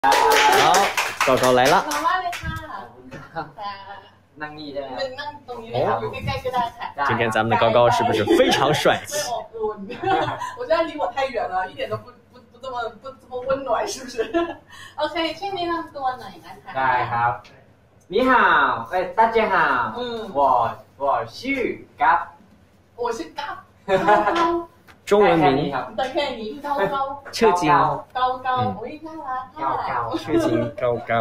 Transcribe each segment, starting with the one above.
好，高高来了。 มาว่าเลยค่ะนั่งนี่ใช่ไหมเป็นนั่งตรงนี้เลยค่ะอยู่ใกล้ๆก็ได้ค่ะ今天咱们的高高是不是非常帅气？ 会อบอุ่น我觉得离我太远了，一点都不这么温暖，是不是？OK， ช่วยแนะนำตัวหน่อยนะคะ。 ได้ครับ你好大家好我ชื่อกั๊บ我是高中文名对，可以你高高彻金高高，我一น่ารัก彻金高高。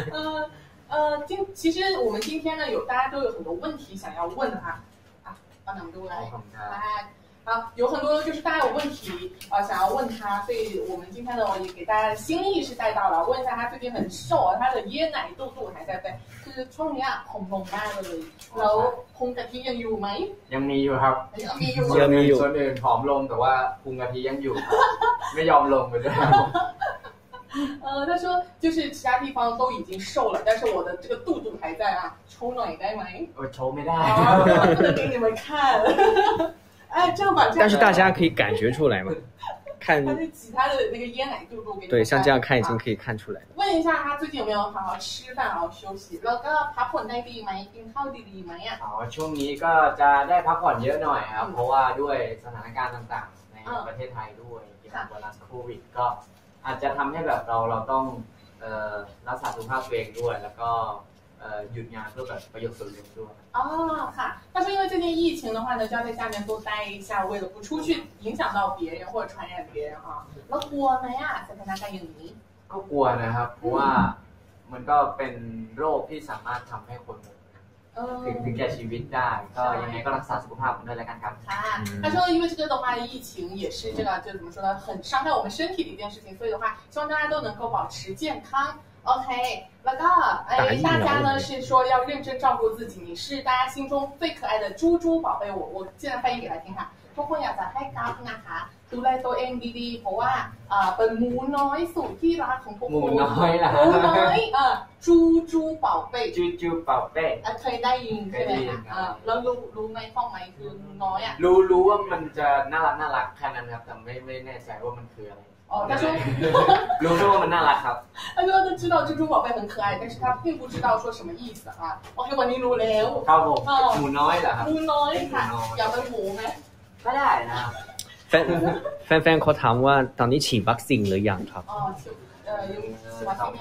其实我们今天呢，大家都有很多问题想要问哈帮咱们都来有很多就是大家有问题想要问他，所以我们今天呢也给大家的心意是带到了，问一下他最近很瘦他的椰奶肚还在不在？คือช่วงนี้ผอมมากเลยแล้วพุงกะทิยังอยู่ไหมยังมีอยู่ครับยังมีอยู่ส่วนอื่นผอมลงแต่ว่าพุงกะทิยังอยู่ไม่ยอมลงไปด้วย他说就是其他地方都已经瘦了，但是我的这个肚还在啊，抽หน่อยได้ไหมโชว์ไม่ได้不能给你们看哎，这样吧， 但是大家可以感觉出来嘛，看他是挤他的那个椰奶肚给你对，像这样看已经可以看出来了。 问一下他最近有没有好好吃饭，好好休息，แล้วก็พักผ่อนได้ดีไหมกินข้าวดีๆไหมอ่ะช่วงนี้ก็จะได้พักผ่อนเยอะหน่อยครับเพราะว่าด้วยสถานการณ์ต่างๆในประเทศไทยด้วยเกี่ยวกับไวรัสโควิดก็อาจจะทำให้แบบเราต้องรักษาสุขภาพตัวเองด้วยแล้วก็หยุดงานเพื่อแบบประโยชน์ส่วนรวมด้วยค่ะ但是因为最近疫情的话呢，就要在家里面多待一下，为了不出去影响到别人或者传染别人แล้วกลัวไหมอ่ะสถานการณ์อย่างนี้ก็กลัวนะครับเพราะว่ามันก็เป็นโรคที่สามารถทำให้คนถึงแก่ชีวิตได้ก็ยังไงก็รักษาสุขภาพด้วยแล้วกันครับ他说因为这个的话疫情也是这个就怎么说呢很伤害我们身体的一件事情，所以的话希望大家都能够保持健康OK， แล้วก็大家呢是说要认真照顾自己，你是大家心中最可爱的猪猪宝贝。我现在翻译给他听哈。ทุกคนอยากจะให้กั๊บนะคะดูแลตัวเองดีๆเพราะว่าเป็นหมูน้อยสุดที่รักของทุกคนหมูน้อยล่ะหมูน้อย猪宝贝จูเป่าเป้เคยได้ยินใช่ไหมคะแล้วรู้ไหมข้องไหมคือน้อยรู้ว่ามันจะน่ารักแค่นั้นครับแต่ไม่แน่ใจว่ามันคืออะไร他说รู้แค่ว่ามันน่ารักครับ他说他知道蜘蛛宝贝很可爱，但是他并不知道说什么意思OK， วันนี้รู้แล้วครับผมหมูน้อยเหรอครับหมูน้อยค่ะอยากเป็นหมูไหมก็ได้นะแฟนเขาถามว่าตอนนี้ฉีดวัคซีนหรือยังครับฉีดวัคซีน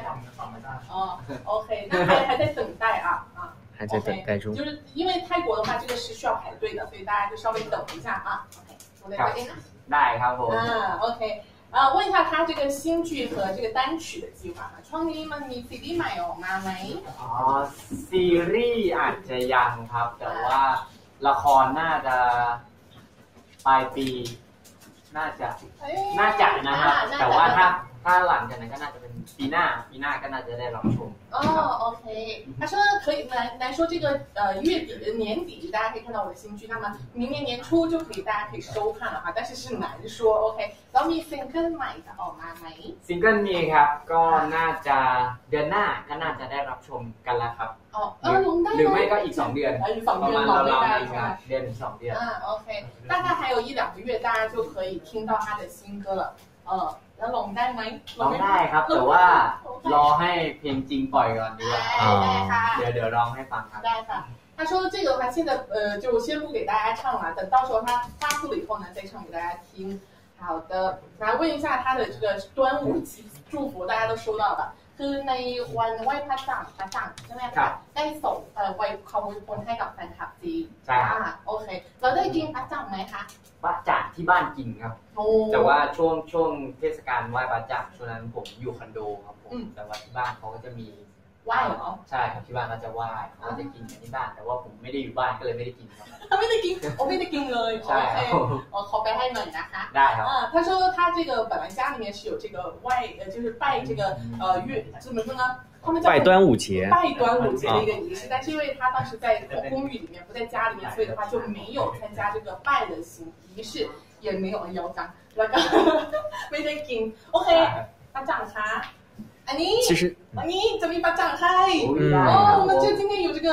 OK， 那还在等待还在等待中， 就是因为泰国的话，这个是需要排队的，所以大家就稍微等一下OK， 我在这边ได้ครับผม OK。问一下他这个新剧和这个单曲的计划ช่วงนี้มันมีซีรีส์ใหม่ออกมาไหมซีรีส์อาจจะยังครับแต่ว่าละครน่าจะปลายปีน่าจะนะครับแต่ว่าถ้าหลังจากนั้นก็น่าจะเป็นปีหน้าก็น่าจะได้รับชม OK， 他说可以来说这个月底的年底大家可以看到我的新剧，那么明年年初就大家可以收看了但是是难说 OK。 แล้วมีซิงเกิลใหม่จะออกมาไหมซิงเกิลมีครับก็น่าจะเดือนหน้าก็น่าจะได้รับชมกันแล้วครับหรือไม่ก็อีก2 เดือนประมาณเราเดือนถึง2 เดือน OK， 大概还有1-2个月大家就可以听到他的新歌了แล้วลงได้ไหมลงได้ครับแต่ว่ารอให้เพลงจริงปล่อยก่อนดีกว่าเดี๋ยวร้องให้ฟังครับได้ค่ะ他说这个的话现在就先不给大家唱了，等到时候他发布了以后呢再唱给大家听。好的，来问一下他的这个端午节祝福大家都收到了，คือในวันไหว้พระจันทร์ใช่ไหมคะได้ส่งไว้คำอวยพรให้กับแฟนคลับจีนใช่โอเคเราได้กินพระจันทร์ไหมคะพระจันทร์ที่บ้านกินครับแต่ว่าช่วงเทศกาลไหว้พระจันทร์ช่วงนั้นผมอยู่คอนโดครับผมแต่ว่าที่บ้านเขาก็จะมีไหว้เหรอใช่ครับที่บ้านเขาจะไหว้เขาจะกินกันที่บ้านแต่ว่าผมไม่ได้อยู่บ้านก็เลยไม่ได้กินครับไม่ได้กินไม่ได้กินเลยใช่ขอไปให้หน่อยนะคะได้ครับ他说他这个本来家里面是有这个就是拜这个月怎么说呢他们叫拜端午节的一个仪式，但是因为他当时在公寓里面不在家里面，所以的话就没有参加这个拜的仪式，也没有腰章แล้วก็ไม่ได้กินโอเคพระจันทร์คะอันนี้จะมีประจังให้我们就今天有这个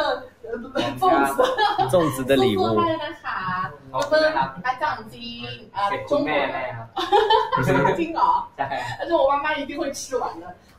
粽子的礼物ให้นะคะเป็นประจังจีน中国แม่ครับจริงเหรอใช่而且我妈妈一定会吃完的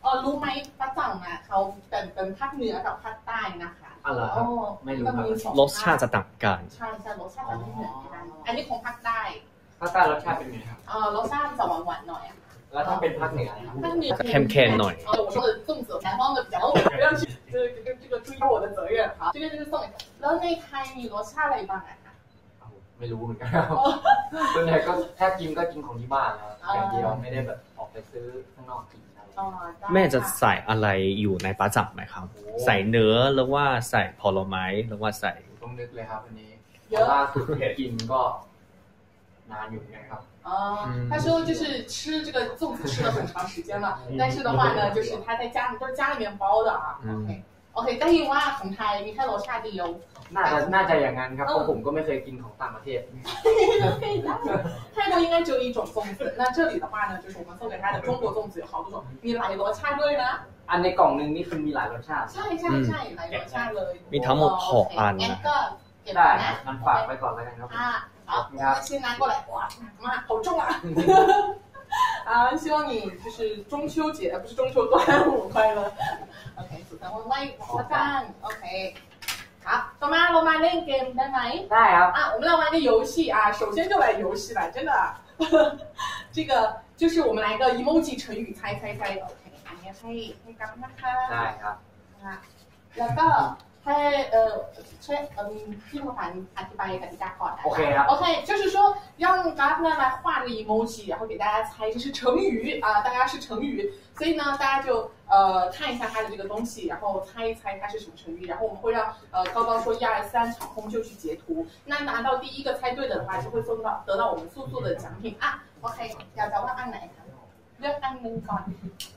รู้ไหมป้าจังอ่ะเขาเป็นภาคเหนือกับภาคใต้นะคะอะไรครับไม่รู้ครับรสชาติจะต่างกันใช่ใช่รสชาติจะไม่เหมือนกันอันนี้ของภาคใต้ภาคใต้รสชาติเป็นไงครับรสชาติจะหวานๆหน่อยแล้วถ้าเป็นภาคเหนือภาคเหนือเค็มๆหน่อย我说的粽子南方的比较不要去这个注意我的责任好这个就是送แล้วในไทยมีรสชาติอะไรบ้างอะคะไม่รู้เหมือนกันส่วนใหญ่ก็ถ้ากินก็กินของที่บ้านแล้วอย่างเดียวไม่ได้แบบออกไปซื้อข้างนอกกินแม่จะใส่อะไรอยู่ในปลาจับไหมครับใส่เนื้อหรือว่าใส่ผลไม้หรือว่าใส่ต้องนึกเลยครับอันนี้ล่าสุดกินก็นานอยู่ไงครับ他说就是吃这个粽子吃了很长时间了，但是的话呢，就是他在家都是家里面包的啊。OK， ได้ยินว่าของไทยมีแค่รสชาติเดียวน่าจะอย่างนั้นครับเพราะผมก็ไม่เคยกินของต่างประเทศ泰国应该只有一种粽子，那这里的话呢，就是我们送给他的中国粽子有好多种，มีหลายรสชาติด้วยนะอันในกล่องนึงนี่คือมีหลายรสชาติใช่ใช่ใช่หลายรสชาติเลยมีทั้งหมด6อันนะก็เก็บนะมันฝากไปก่อนแล้วกันครับ好，先拿过来。哇，妈，好重啊！希望你就是中秋节，不是中秋端午快乐。OK， สุขสันต์วันไหว้พระจันทร์ OK， 好，ต่อมาเรามาเล่นเกมได้ไหมได้ครับ我们来玩个游戏啊，首先就来游戏了，真的。这个就是我们来个 emoji 成语猜猜猜 OK， อันนี้ให้กันนะคะได้ครับแล้วก็ให้ช่วยพี่ผู้ผ่านอธิบายกติกาก่อนโอเคครับ OK 就是说让 Gab 呢来画这个 emoji 然后给大家猜这是成语大家是成语所以呢大家就看一下它的这个东西然后猜一猜它是什么成语然后我们会让高高说1、2、3场空就去截图那拿到第一个猜对的话就会得到我们素素的奖品OK อยากจะว่าอันไหนคะเลือกอันนึงก่อน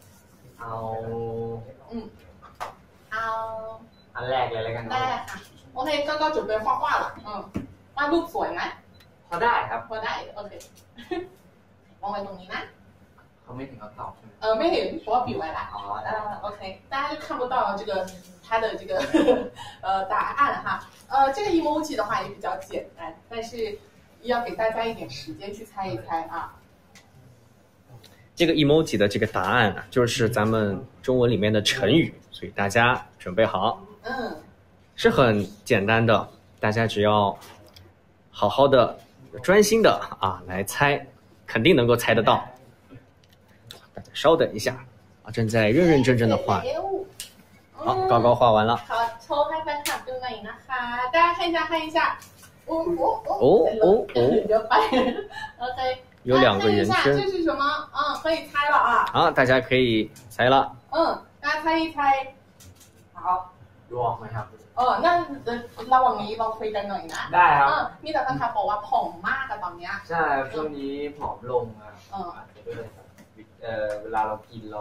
เอาอันแรกเลยแล้วกันได้ค่ะโอเคก็准备画画了วาดรูปสวยไหมพอได้ครับพอได้โอเควางไว้ตรงนี้นะเขาไม่ถึงเขาตอบใช่ไหมไม่เห็นเพราะว่าปิดไว้ละOK大家就看不到这个它的这个答案哈这个 emoji 的话也比较简单但是要给大家一点时间去猜一猜这个 emoji 的这个答案就是咱们中文里面的成语所以大家准备好是很简单的大家只要好好的专心的来猜肯定能够猜得到大家稍等一下正在认认真真的画好高高画完了好โชว์ให้แฟนคลับดูหน่อยนะคะ大家看一下看一下เดี๋ยวไปOK 有2个圆圈这是什么可以猜了好大家可以猜了大家猜一猜好ดูออกไหมครับนั่นระหว่างนี้เราคุยกันหน่อยนะได้ครับมีแต่แฟนคลับบอกว่าผอมมากตอนเนี้ยใช่ช่วงนี้ผอมลงอาจจะด้วยเวลาเรากินเรา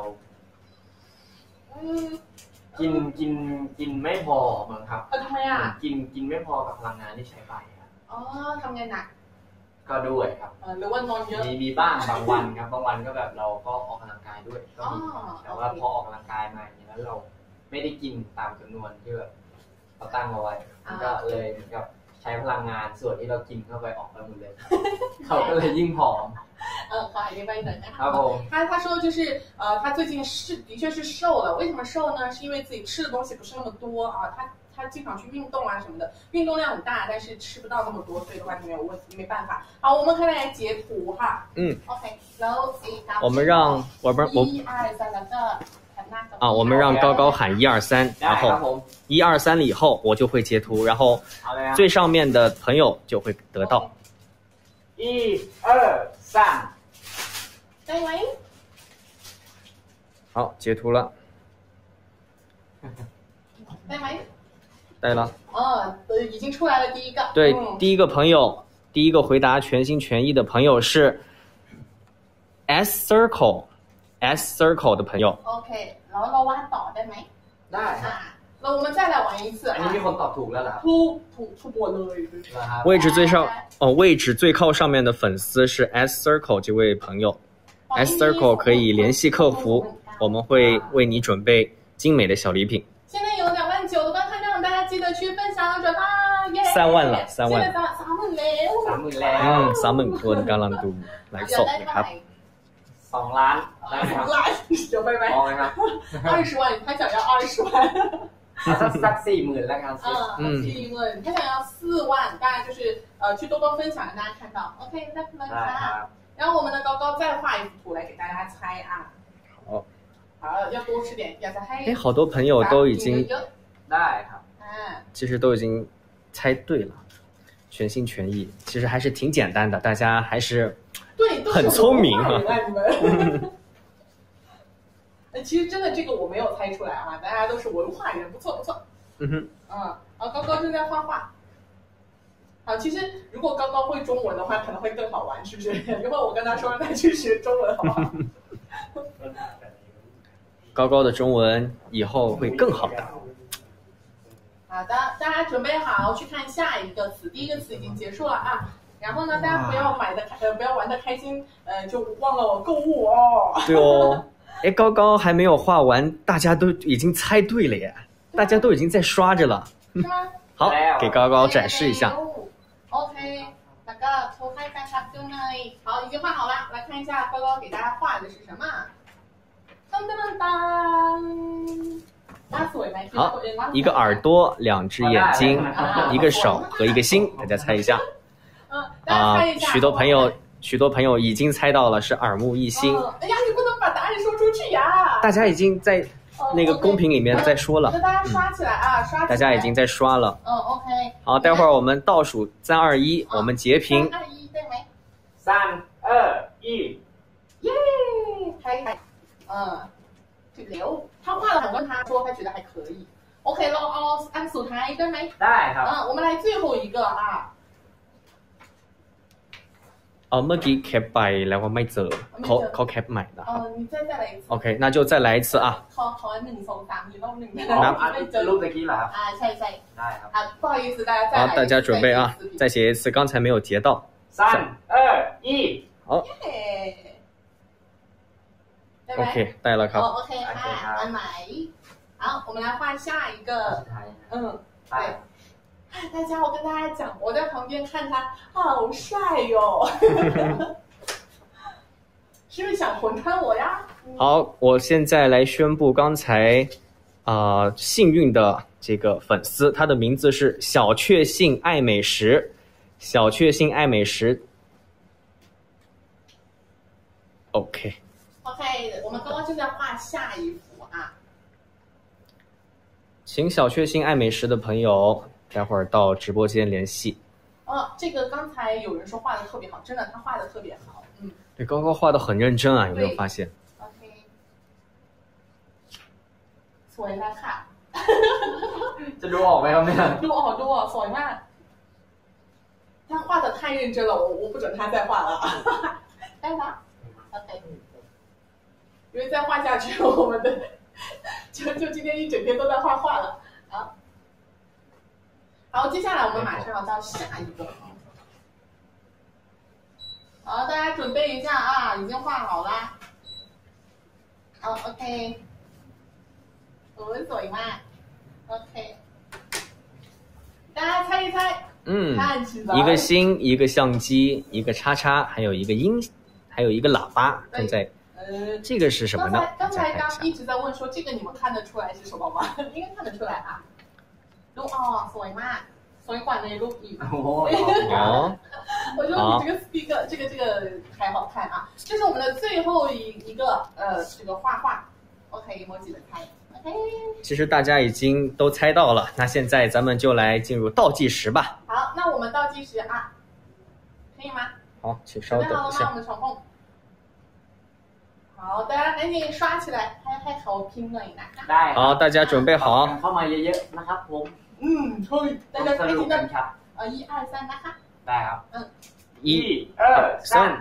กินไม่พอมั้งครับทำไมกินไม่พอกับพลังงานที่ใช้ไปทำไงหนักก็ด้วยครับหรือว่านอนเยอะมีบ้างบางวันครับบางวันก็แบบเราก็ออกกำลังกายด้วยก็มีแต่ว่าพอออกกำลังกายมาอย่างนี้แล้วเราไม่ได้กินตามจำนวนที่แบบเราตั้งเอาไว้ก็เลยเหมือนกับใช้พลังงานส่วนที่เรากินเข้าไปออกไปหมดเลยเขาก็เลยยิ่งผอม好一位等一下他说就是他最近的确是瘦了为什么瘦呢是因为自己吃的东西不是那么多他经常去运动什么的运动量很大但是吃不到那么多所以的话就没有问题没办法好我们可以来截图哈OK 然后我们让 1、2、3แล้วก็我们让高高喊1、2、3然后1、2、3了以后我就会截图然后最上面的朋友就会得到 1、2、3 ได้ไหม好截图了ได้ไหมได้了已经出来了第一个对第一个朋友第一个回答全心全意的朋友是 S Circle 的朋友 OK 然后เราวาดต่อได้ไหมได้我们再来玩一次อันนี้มีคนตอบถูกแล้วเหรอถูกหมดเลย位置最靠上面的粉丝是 S Circle 这位朋友 S Circle 可以联系客服我们会为你准备精美的小礼品现在有2万9的观看大家记得去分享转发 3万了3万 30,000 30,000คนกำลังดูไลฟ์สดนะครับ 2 ล้านได้ไหมครับ小拜拜。 พอไหมครับ 20万，他想要20万。 สัก40,000แล้วกัน 40,000，他想要4万，当然就是去多多分享让大家看到。OK， 那可能看。然后我们的高高再画一幅图来给大家猜啊。好，要多吃点，要再黑。 好多朋友都已经ได้ครับ其实都已经猜对了，全心全意。其实还是挺简单的，大家还是很聪明啊， 你们。其实真的这个我没有猜出来啊，大家都是文化人，不错不错。高高正在画画。好，其实如果高高会中文的话，可能会更好玩，是不是？一会儿我跟他说让他去学中文，好不好？ 高高的中文以后会更好的。 好的，大家准备好去看下一个词，第一个词已经结束了啊。然后呢，大家不要不要玩的开心，就忘了我购物哦。 对哦。高高还没有画完，大家都已经猜对了耶！大家都已经在刷着了。 是吗？ 好，给高高展示一下。 OK， 那个偷拍大家就那里。好，已经画好了，来看一下高高给大家画的是什么。当当当当。 好，一个耳朵，2只眼睛，一个手和一个心，大家猜一下。许多朋友已经猜到了，是耳目一新。 哎呀，你不能把答案说出去呀！ 大家已经在那个公屏里面在说了。 大家刷起来啊，刷起来！ 大家已经在刷了。 OK。 好，待会儿我们倒数3、2、1，我们截屏。 3、2、1，对没 ？3、2、1， 耶！开。刘，他画了很多，他说他觉得还可以。OK 了哦，按数台对没？ ได้ครับ我们来最后一个啊。 เมื่อกี้แคปไปแล้วว่าไม่เจอเขาแคปใหม่นะครับ你再来一次 OK 那就再来一次啊เขา1 2 3มีรอบ1 รูปตะกี้เหรอครับใช่ได้ครับ不好意思大家再来好大家准备啊再写一次刚才没有截到 3、2、1 好 OK ได้แล้วครับ OK 安ไหม好我们来画下一个对大家，我跟大家讲，我在旁边看他，好帅哟！是不是想魂穿我呀？ 好，我现在来宣布刚才幸运的这个粉丝，他的名字是小确幸爱美食，小确幸爱美食。OK， 我们刚刚正在画下一幅啊。 请小确幸爱美食的朋友。待会儿到直播间联系。 这个刚才有人说画的特别好，真的他画的特别好。 对，高高画的很认真啊，有没有发现 ？OK， สวยแล้วค่ะจะดูออกไหมครับเนี่ยดูออกสวยมาก他画的太认真了，我不准他再画了。ได้吗 ？OK， 因为再画下去，我们的就今天一整天都在画画了。好，接下来我们马上要到下一个。好，大家准备一下啊，已经画好啦。OK， สวยมาก OK， 大家猜一猜。看起来一个心，一个相机，一个叉叉，还有一个音，还有一个喇叭，正在。这个是什么呢？ 刚才一直在问说这个你们看得出来是什么吗？应该看得出来啊。รูปสวยมากสวยกว่าในรูปอีก我觉得你这个 speaker 这个还好看啊。这是我们的最后一个这个画画 OK 我记得猜 OK 其实大家已经都猜到了，那现在咱们就来进入倒计时吧。 好，那我们倒计时啊，可以吗？ 好，请稍等一下。 我们场控好，大家赶紧刷起来，ให้เขาพิมพ์หน่อยนะคะได้好，大家准备好。 เข้ามาเยอะๆนะครับผม可以大家赶紧的ครับ 1、2、3นะคะได้ครับ 1、 2、3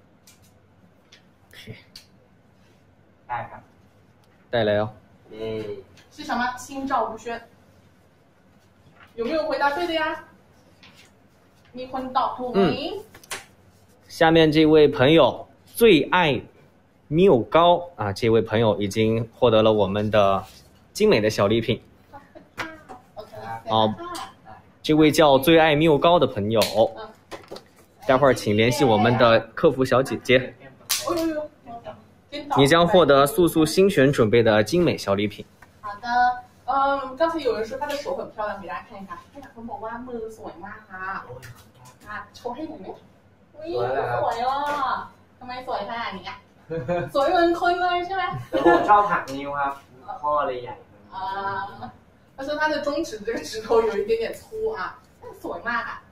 ได้ครับได้แล้ว是什么？心照不宣。有没有回答对的呀？มีคนตอบถูกไหม？ 下面这位朋友最爱缪高啊，这位朋友已经获得了我们的精美的小礼品。这位叫最爱缪高的朋友，待会儿请联系我们的客服小姐姐。 你将获得素素新选准备的精美小礼品。 好的，刚才有人说他的手很漂亮，给大家看一下。ให้คนบอกว่ามือสวยมากค่ะโชว์ให้หน่อยไหมสวยอ่ะทำไมสวยขนาดนี้สวยเหมือนคนเลยใช่ไหมแต่ผมชอบหักนิ้วครับข้อเลยใหญ่他说他的中指这个指头有一点点粗啊，但สวยมากอ่ะ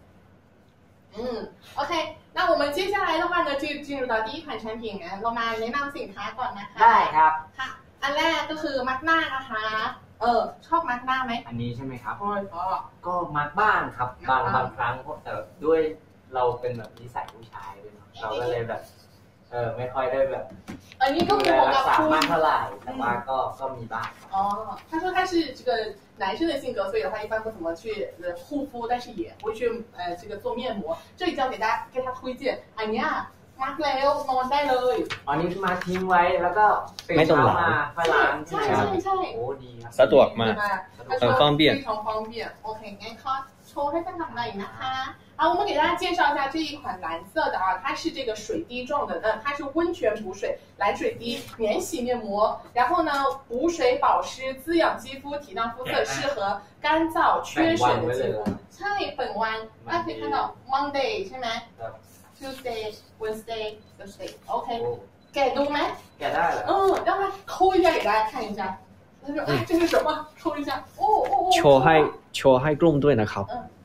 OK 那我们接下来的话呢就进入到第一款产品เรามาแนะนำสินค้าก่อนนะคะได้ครับค่ะอันแรกก็คือมัดหน้านะคะชอบมัดหน้าไหมอันนี้ใช่ไหมครับก็มัดบ้างครับบางครั้งแต่ด้วยเราเป็นแบบนิสัยผู้ชายด้วยเราก็เลยแบบไม่ค่อยได้แบบอันนี้ก็คือรักษามากเท่าไหร่แต่ว่าก็มีบ้าง他说他是这个男生的性格，所以的话一般不怎么去护肤，但是也不会去这个做面膜。这里就要给他推荐อันเนี้ยมัดแล้วนอนได้เลยอันนี้มาทิ้งไว้แล้วก็ไม่ต้องล้างค่อยล้างใช่โอ้ดีครับสะดวกมาก很方便非常方便 OK งั้นเขาโชว์ให้ท่านทำอะไรนะคะ好，我们给大家介绍一下这一款蓝色的它是这个水滴状的，它是温泉补水蓝水滴免洗面膜，然后呢补水保湿滋养肌肤提亮肤色，适合干燥缺水的肌肤。ใช่本วัน大家可以看到 Monday ใช่ไหม Tuesday Wednesday Thursday OK แกะดูไหมแกะได้เหรอ让他抠一下给大家看一下他说这是什么抠一下โชว์ให้กลุ่มด้วยนะครับ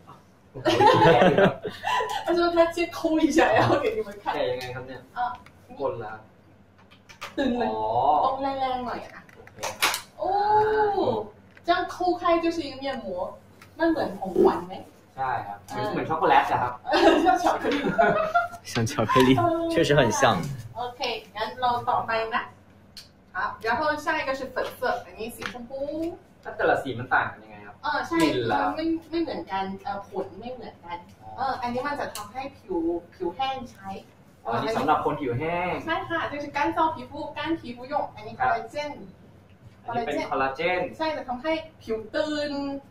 他说他先抠一下然后给你们看แกะยังไงครับเนี่ยกดแล้วตึงเลยต้องแรงๆหน่อย这样抠开就是一个面膜มันเหมือนของขวัญไหมใช่ครับเหมือนช็อกโกแลตครับ像巧克力像巧克力确实很像 OK งั้นเราต่อไปนะ好然后下一个是粉色อันนี้สีชมพูแต่ละสีมันต่างกันยังไงครับใช่ไม่เหมือนกันผลไม่เหมือนกันอันนี้มันจะทำให้ผิวแห้งใช้อันนี้สำหรับคนผิวแห้งใช่ค่ะ就是干燥皮肤干皮肤用อันนี้คอลลาเจนอันนี้เป็นคอลลาเจนใช่จะทำให้ผิวตื้น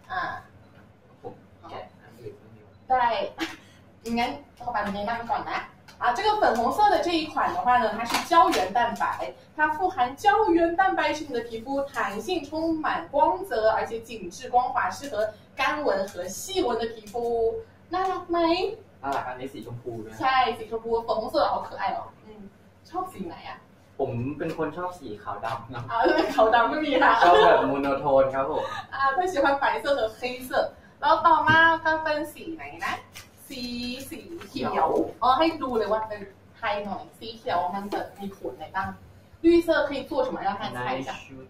แกะอันอื่นไม่有ได้งั้นเราไปแนะนำก่อนนะ这个粉红色的这一款的话呢，它是胶原蛋白，它富含胶原蛋白，使你的皮肤弹性充满光泽，而且紧致光滑，适合干纹和细纹的皮肤。น่ารักไหมน่ารักอันนี้สีชมพูนะใช่สีชมพู粉红色好可爱哦ชอบสีไหนผมเป็นคนชอบสีขาวดำนะขาวดำไม่มีค่ะชอบแบบโมโนโทนครับผม他喜欢白色和黑色แล้วต่อมาก็เป็นสีไหนนะสีเขียวให้ดูเลยว่าเป็นไทยหน่อยสีเขียวมันจะมีผลอะไรบ้าง绿色可以做什么让他猜一下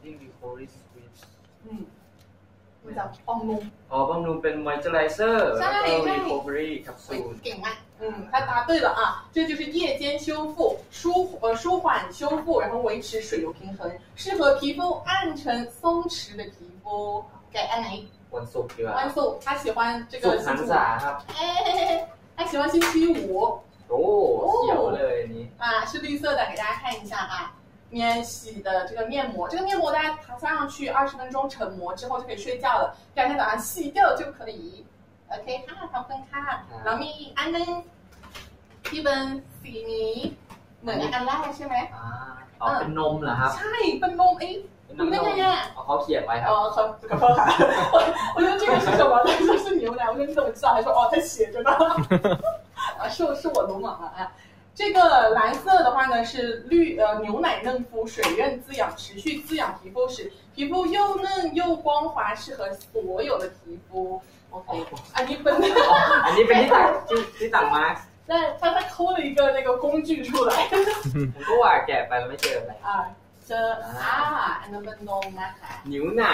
มันจะบำรุงบำรุงเป็น moisturizer แล้วก็ recovery ครับสูตรเก่งมาก他答对了这就是夜间修复舒缓修复然后维持水流平衡适合皮肤暗沉松弛的皮肤给อันไหนวันศุกร์ดีกว่าวันศุกร์他喜欢这个ศุกร์หันษาครับ他喜欢星期五เขียวเลยนี้是绿色的给大家看一下免洗的这个面膜这个面膜大家擦上去20分钟成膜之后就可以睡觉了第二天早上洗掉就可以OK ค่ะขอบคุณค่ะแล้วมีอีกอันนึงที่เป็นสีนี้เหมือนอันแรกใช่ไหมเป็นนมเหรอครับใช่เป็นนมดูได้ไงเขาเขียนไว้ครับ可不好我觉得这个是什么他说是牛奶我说你怎么知道还说他写着呢是我鲁莽了这个蓝色的话呢是牛奶嫩肤水润滋养持续滋养皮肤使皮肤又嫩又光滑适合所有的皮肤 OK อันนี้เป็นที่ตัดมา对他抠了一个那个工具出来ผมก็ว่าแกะไปแล้วไม่เจออะไรเจออันนั้นเป็นนมนะคะ牛奶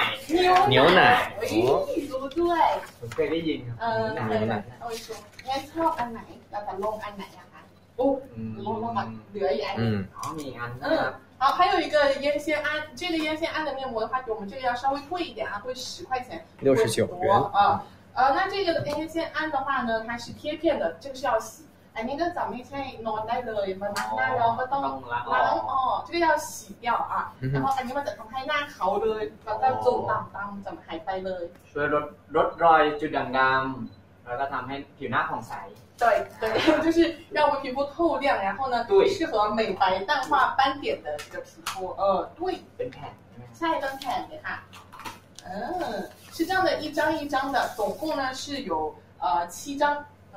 รู้ด้วยผมเคยได้ยินเอาไปชมงั้นชอบอันไหนเราจะลงอันไหนคะลงมาเหลืออีกอันมีอัน好，还有一个烟酰胺，这个烟酰胺的面膜的话，我们这个要稍微贵一点会10块钱 ，69元那这个烟酰胺的话呢，它是贴片的，这个是要洗。อันนี้ก็จะไม่ใช่นอนได้เลยมันล้างหน้าแล้วก็ต้องล้าง这个要洗掉然后อันนี้มันจะทำให้หน้าขาวเลยแล้วก็จุดด่างดำจะหายไปเลยช่วยลดรอยจุดด่างดำแล้วก็ทำให้ผิวหน้าผ่องใส对对，就是让我们皮肤透亮，然后呢， 对， 适合美白淡化斑点的这个皮肤。对， เป็นแผ่น下一张看给看，是这样的，一张一张的，总共呢是有7张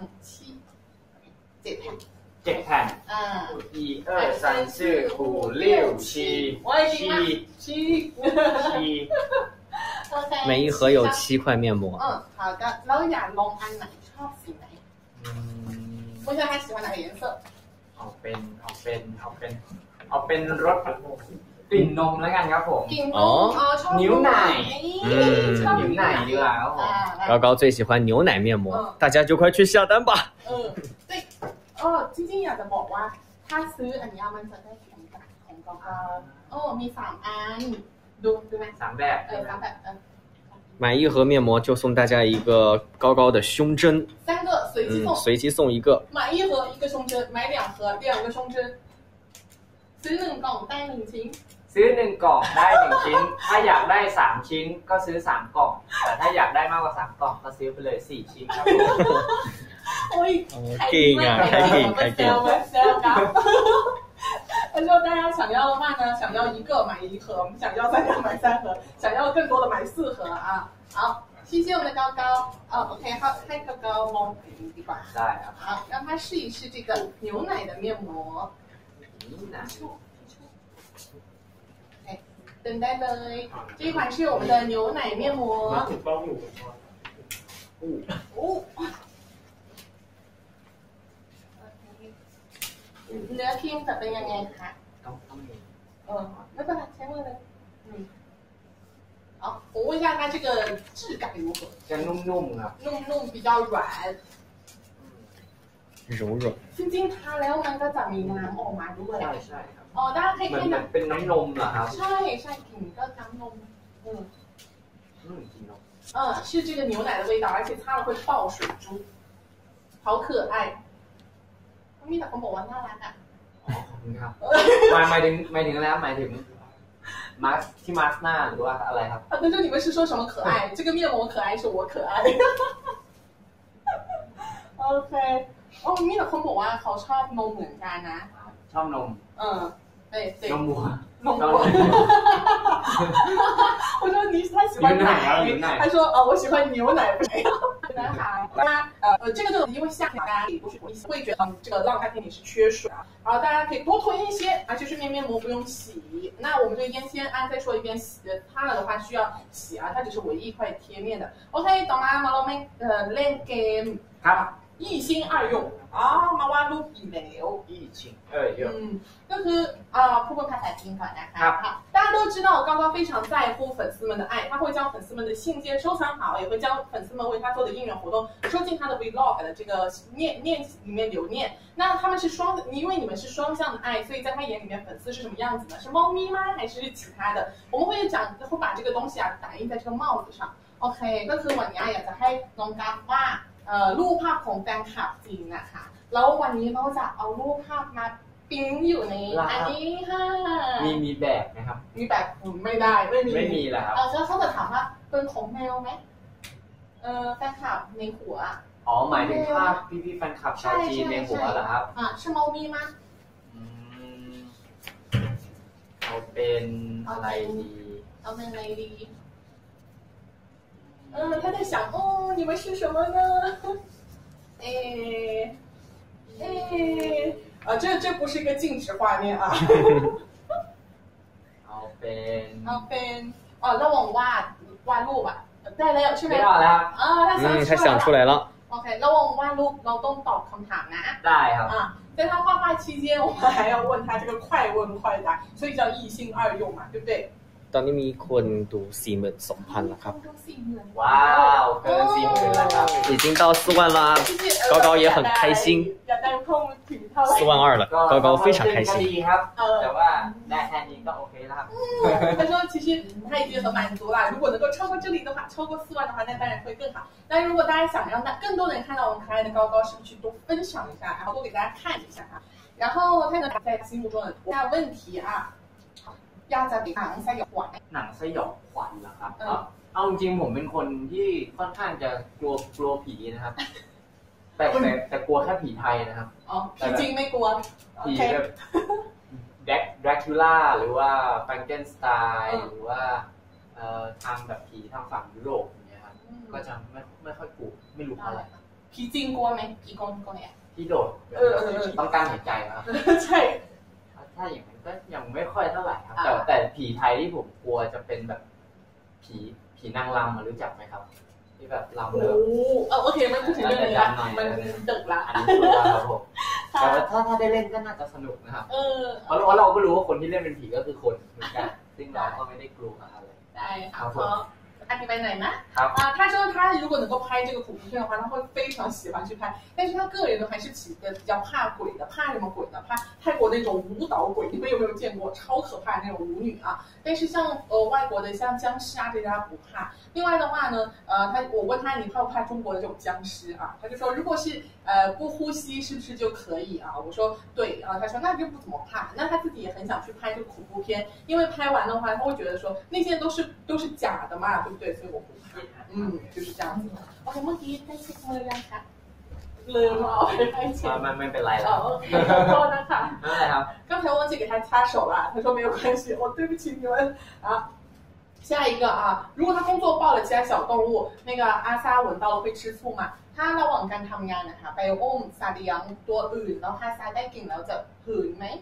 7片。 7片，1、2、3、4、5、6、7， 每一盒有7块面膜。 好的，แล้วอยากลองอันไหนชอบสีไหน不知道他喜欢哪个颜色เอาเป็นรสกลิ่นนมแล้วกันครับผมกลิ่นนมชอบนิ้วไหนนิ้วไหนดีกว่าครับผม高高最喜欢牛奶面膜，大家就快去下单吧。 对จริงๆอยากจะบอกว่าถ้าซื้ออันนี้มันจะได้แข็งกว่าของ高高มี3อันดูไหม 3แบบ 3แบบ买一盒面膜就送大家一个高高的胸针 ，3个随机送， 随机送一个。 买一盒1个胸针，买2盒2个胸针，ซื้อ1กล่องได้1ชิ้นซื้อ1กล่องได้1ชิ้นถ้าอยากได้3ชิ้นก็ซื้อ3กล่องแต่ถ้าอยากได้มากกว่า3กล่องก็ซื้อไปเลย4ชิ้นครับโอ้ยเก่งอ่ะใครเก่ง他说大家想要的话呢，想要1个买1盒，想要3个买3盒，想要更多的买4盒啊。好，谢谢我们的高高。OK， 好，ให้高高摸ดีกว่าได้ครับ好，让他试一试这个牛奶的面膜。哎，等待เลย这一款是我们的牛奶面膜。เนื้อครีมจะเป็นยังไงคะไม่เป็นไรใช้มือเลย好，我问一下它这个质感如何？ จะนุ่มๆครับนุ่ม比较软柔软จริงๆทาแล้วมันก็จะมีน้ำออกมาด้วยใช่ครับ大家可以看到เป็นน้ำนมเหรอครับใช่กลิ่นก็น้ำนมกินนม是这个牛奶的味道而且擦了会爆水珠好可愛มีแต่คนบอกว่าน่ารักอ่ะขอบคุณครับหมายถึงแล้วหมายถึงมาสที่มาสหน้าหรือว่าอะไรครับ那就你们是说什么可愛这个面膜可愛是我可愛OK มีแต่คนบอกว่าเขาชอบนมเหมือนกันนะชอบนม对นมวัว我说你他喜欢奶他说我喜欢牛奶不是男孩这个呢因为夏天大家不是会觉得这个浪费天体是缺水然后大家可以多囤一些而且顺便面膜不用洗那我们这个烟酰胺再说一遍擦了的话需要洗它只是唯一一块贴面的 OK ต่อมาเราเล่นเกมครับ一心二用มาวาดรูปอีกแล้ว一心二用ก็คือพูดภาษาจีนก่อนนะคะ大家都知道高高非常在乎粉丝们的爱他会将粉丝们的信件收藏好也会将粉丝们为他做的应援活动收进他的 vlog 的这个念里面留念那他们是因为你们是双向的愛所以在他眼里面粉丝是什么样子呢是貓咪吗还是其他的我们会把这个东西打印在这个帽子上 OK ก็คือวันนี้อยากจะให้น้องกัฟว่ารูปภาพของแฟนคลับจีนนะคะแล้ววันนี้เราจะเอารูปภาพมาปิ้งอยู่ในอันนี้ค่ะมีแบบไหมครับมีแบบไม่ได้ไม่มีแล้วครับแล้วเขาจะถามว่าเป็นของแมวไหมแฟนคลับในหัวหมายถึงภาพพี่แฟนคลับชาวจีนในหัวเหรอครับใช่猫咪吗เอาเป็นอะไรดี他在想你们是什么呢这不是一个静止画面啊เอาเป็นระหว่างวาดรูปได้แล้วใช่ไหม他想出来了 OK ระหว่างวาดรูปเราต้องตอบคำถามนะได้ครับ在他画画期间我们还要问他这个快问快答所以叫一心二用嘛对不对ตอนนี้มีคนดู 42,000 แล้วครับว้าวเกิน 40,000 แล้วครับ已经到4万啦高高也很开心4万2了高高非常开心ดีครับแต่ว่าได้แค่นี้ก็โอเคแล้วครับ他说其实他已经很满足了如果能够超过这里的话超过4万的话那当然会更好但如果大家想让更多人看到我们可爱的高高是不是去多分享一下然后多给大家看一下然后他呢在心目中的问题อยากจะหนังสยองขวัญหนังสยองขวัญเหรอครับเอาจริงผมเป็นคนที่ค่อนข้างจะกลัวผีนะครับแต่กลัวแค่ผีไทยนะครับอ๋อผีจริงไม่กลัวผีแบบแดร็กคูล่าหรือว่าแฟรงเกนสไตน์หรือว่าทางแบบผีทางฝั่งยุโรปอย่างเงี้ยครับก็จะไม่ค่อยกลัวไม่รู้อะไรผีจริงกลัวไหมผีกลัวเนี่ยที่โดดต้องกั้นหายใจครับใช่ถ้าอย่างนั้นก็ยังไม่ค่อยเท่าไหร่ครับแต่ผีไทยที่ผมกลัวจะเป็นแบบผีนางรำรู้จักไหมครับที่แบบรำเลยโอเคไม่พูดถึงเรื่องนี้ละมันดึกละอันนี้คือว่าครับผมแต่ว่าถ้าได้เล่นก็น่าจะสนุกนะครับเพราะเราก็รู้ว่าคนที่เล่นเป็นผีก็คือคนเหมือนกันซึ่งเราก็ไม่ได้กลัวอะไรได้ครับอันนี้ไปไหนนะ他说他如果能够拍这个恐怖片的话，他会非常喜欢去拍。但是他个人呢，还是比较怕鬼的。怕什么鬼呢？怕泰国那种舞蹈鬼。你们有没有见过超可怕的那种舞女啊？但是像外国的像僵尸啊这些他不怕。另外的话呢，我问他你怕不怕中国的这种僵尸啊？他就说如果是不呼吸是不是就可以啊？我说对啊，他说那就不怎么怕。那他自己也很想去拍这个恐怖片，因为拍完的话他会觉得说那些都是假的嘛，对不对？所以我不怕。就是这样子。โอเคเมื่อกี้ได้เช็คมาหรือยังคะลืมเอาไปเช็คไม่เป็นไรแล้วโอเคขอโทษนะคะไม่เป็นไรครับ刚才忘记给他擦手了，他说没有关系，我对不起你们啊。下一个啊，如果他工作抱了其他小动物，那个阿ซา闻到了会吃醋嘛？ถ้าระหว่างการทำงานนะคะไปอุ้มสัตว์เลี้ยงตัวอื่นแล้วอาซาได้กลิ่นแล้วจะหืนไหม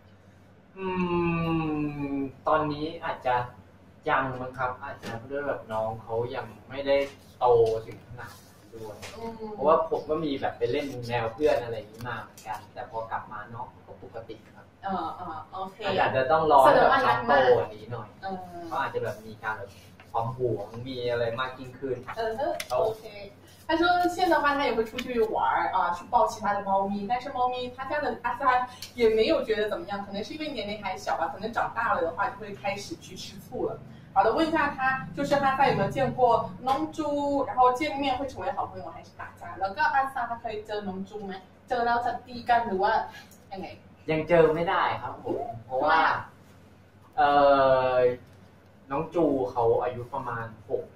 ตอนนี้อาจจะยังมั้งครับอาจจะด้วยแบบน้องเขายังไม่ได้โตถึงขนาดด้วยเพราะว่าผมก็มีแบบไปเล่นแนวเพื่อนอะไรอย่างนี้มาเหมือนกันแต่พอกลับมาน้องก็ปกติครับโอเคอาจจะต้องรอแบบน้องโตกว่านี้หน่อยเขาอาจจะแบบมีการแบบความห่วงมีอะไรมากยิ่งขึ้นโอเค他说现在的话他也会出去玩啊，去抱其他的猫咪，但是猫咪他家的阿萨也没有觉得怎么样，可能是因为年龄还小吧，可能长大了的话就会开始去吃醋了。好的，问一下他，就是哈萨有没有见过龙珠，然后见面会成为好朋友还是打架？แล้วก็阿萨他可以เจอ龙珠ไหมเจอแล้วจะตีกันหรือว่ายังไงยังเจอไม่ได้ครับผมเพราะว่าน้องจูเขาอายุประมาณ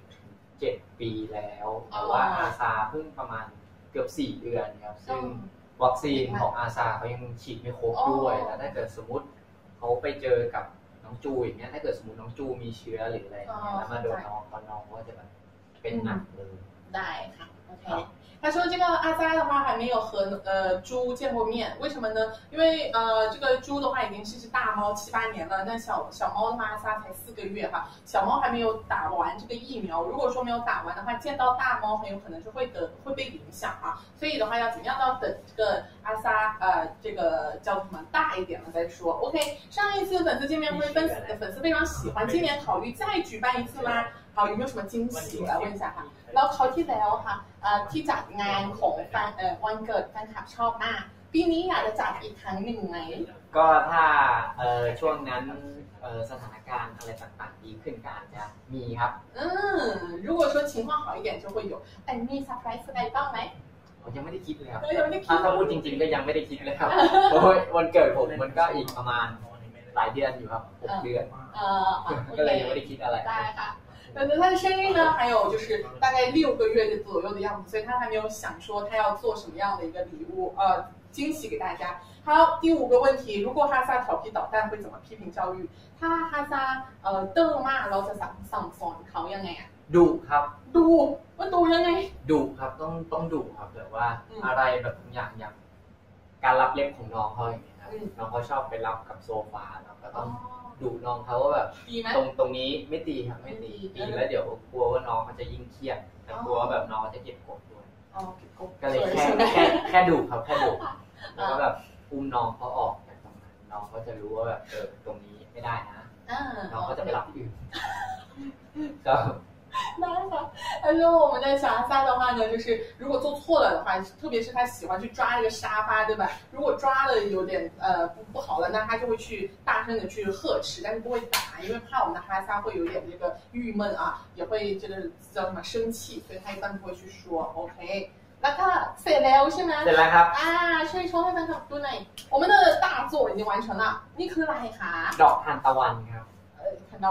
6-7 ปีแล้วแต่ว่าอาซาเพิ่งประมาณเกือบ4 เดือนครับซึ่งวัคซีนของอาซาเขายังฉีดไม่ครบด้วยแล้วถ้าเกิดสมมติเขาไปเจอกับน้องจูอย่างเงี้ยถ้าเกิดสมมติน้องจูมีเชื้อหรืออะไรแล้วมาโดนน้องก็จะแบบเป็นหนักเลยได้ค่ะโอเค他说这个阿扎的话还没有和猪见过面，为什么呢？因为这个猪的话已经是只大猫7-8年了，那小猫的话阿扎才4个月哈，小猫还没有打完这个疫苗，如果说没有打完的话，见到大猫很有可能是会被影响啊，所以的话要怎么样要等这个阿扎这个叫什么大一点了再说。OK， 上一次粉丝见面会粉丝非常喜欢，今年考虑再举办一次吗？好，有没有什么惊喜？我来问一下哈。แล้วเขาที่แล้วค่ะที่จัดงานของวันเกิดแฟนคลับชอบมากปีนี้อยากจะจัดอีกครั้งหนึ่งไหมก็ถ้าช่วงนั้นสถานการณ์อะไรต่างๆดีขึ้นก็อาจจะมีครับ如果说情况好一点就会有แต่มีเซอร์ไพรส์อะไรบ้างไหมผมยังไม่ได้คิดเลยครับถ้าพูดจริงๆก็ยังไม่ได้คิดเลยครับเพราะวันเกิดผมมันก็อีกประมาณหลายเดือนอยู่ครับ6 เดือนก็เลยยังไม่ได้คิดอะไรได้ค่ะ反正他的生日呢，还有就是大概6个月左右的样子，所以他还没有想说他要做什么样的一个礼物，惊喜给大家。好，第5个问题，如果哈萨调皮捣蛋会怎么批评教育？他哈萨เติมมากเราจะสั่งสอนเขายังไงดุครับว่าดุยังไงดุครับต้องดุครับแบบว่าอะไรแบบอย่างการรับเล็บของน้องเขาอย่างเงี้ยครับน้องเขาชอบไปรับกับโซฟาเราก็ต้องดุน้องเขาว่าแบบตรงนี้ไม่ตีครับไม่ตีแล้วเดี๋ยวกลัวว่าน้องเขาจะยิ่งเครียดแต่กลัวว่าแบบน้องจะเก็บกดด้วยก็เลยแค่ดุครับแค่ดุแล้วก็แบบอุ้มน้องเขาออกจากตรงนั้นน้องเขาจะรู้ว่าแบบตรงนี้ไม่ได้นะน้องเขาจะไปรับที่อื่นก็那好，他说我们的小阿萨的话呢，就是如果做错了的话，特别是他喜欢去抓这个沙发，对吧？如果抓的有点不好了，那他就会去大声的去呵斥，但是不会打，因为怕我们的哈萨会有点这个郁闷啊，也会这个叫什么生气，所以他一般不会去说。OK， แล้วก็เสร็จแล้วใช่ไหมเสร็จแล้วครับช่วยโชว์ให้แฟนคลับดูหน่อย我们的大作已经完成了นี่คืออะไรคะดอกทานตะวันครับทานตะวันอ่ะ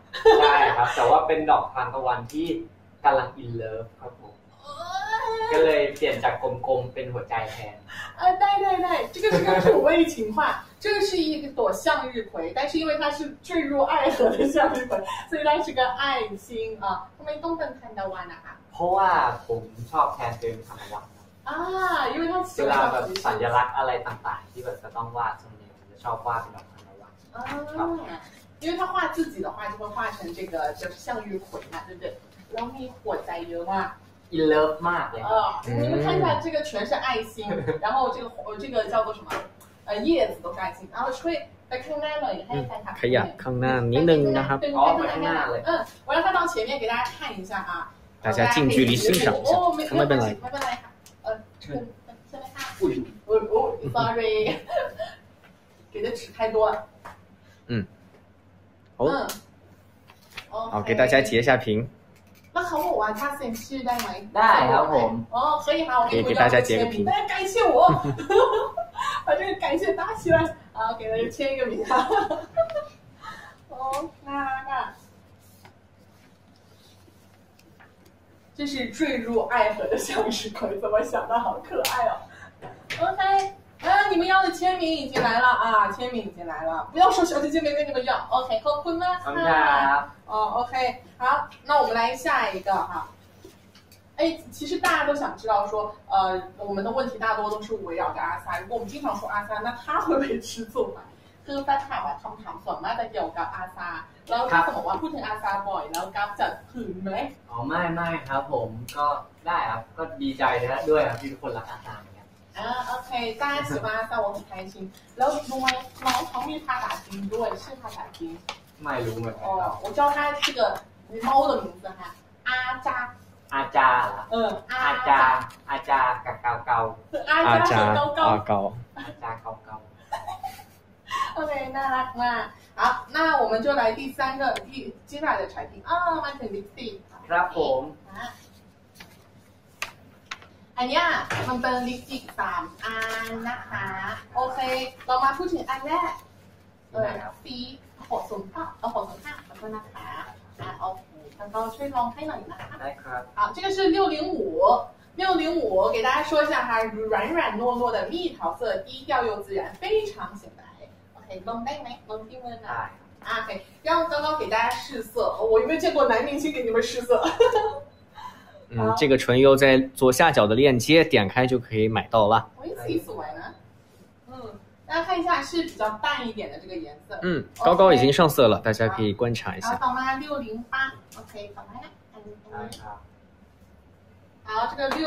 ใช่ครับแต่ว่าเป็นดอกทานตะวันที่กำลังอินเลิฟครับผมก็เลยเปลี่ยนจากกลมๆเป็นหัวใจแทน对，这个是个土味情话，这个是一朵向日葵，但是因为它是坠入爱河的向日葵，所以它是个爱心啊。ทำไมต้องเป็นทานตะวันนะคะเพราะว่าผมชอบแทนตัวเองทานตะวัน因为它喜เวลา欢แบบสัญลักษณ์อะไรต่างๆที่แบบจะต้องวาดส่วนใหญ่ผมจะชอบวาดเป็นดอกทานตะวัน因为他画自己的话就会画成这个就是向日葵嘛，对不对？然后มีหัวใจเยอะมากอินเลิฟมากเลย你们看一下这个全是爱心然后这个叫做什么叶子都是爱心然后吹ไปข้างหน้าหน่อยให้แฟนคลับขยับข้างหน้านิดนึงนะครับไปข้างหน้าเลย我让他到前面给大家看一下啊大家近距离欣赏一下ไม่เป็นไรค่ะใช่ไหมคะsorry 给的纸太多了好给大家截一下屏那เขาบอกว่าถ้าเซ็นชื่อได้ไหมได้ครับผม可以哈我给大家截个屏大家感谢我把这个感谢打起来啊给大家签一个名那这是坠入爱河的向日葵怎么想的好可爱哦 OK你们要的签名已经来了啊！签名已经来了，不要说小姐姐没跟你们要。OK，ขอบคุณมากค่ะOK， 好，那我们来下一个哈。其实大家都想知道说，我们的问题大多都是围绕着阿萨。如果我们经常说阿萨，那他会不会吃醋嘛？คือแฟนคลับคำถามส่วนมากจะเกี่ยวกับอาซาแล้วถ้าสมมติว่าพูดถึงอาซาบ่อยแล้วกัฟจะหึงไหมไม่ครับผมก็ได้ครับก็ดีใจนะด้วยครับที่ทุกคนรักอาซา OK 大家喜欢阿萨我很开心แล้วรู้ไหมน้องเขามีภาษาจีนด้วยชื่อภาษาจีนไม่รู้เหมือนกัน我叫他这个猫的名字哈阿扎อาจารย์อาจารย์กับเกาเกาอาจารย์เกาเกาอาจารย์เกาเกา OK น่ารักมาก好那我们就来第三个接下来的产品มาถึงลิปสติกครับผมอันนี้มันเป็นลิปสติก3อันนะคะโอเคเรามาพูดถึงอันแรกสี605แล้วก็นะคะโอเค刚刚吹风开了好这个是605给大家说一下哈软软糯糯的蜜桃色低调又自然非常显白 OK ลงได้ไหมลงที่มือนะOK让刚刚给大家试色我有没有见过男明星给你们试色这个唇釉在左下角的链接点开就可以买到了我自己สวยนะ大家看一下是比较淡一点的这个颜色高高已经上色了大家可以观察一下ต่อมา608 OK ต่อมานะ好这个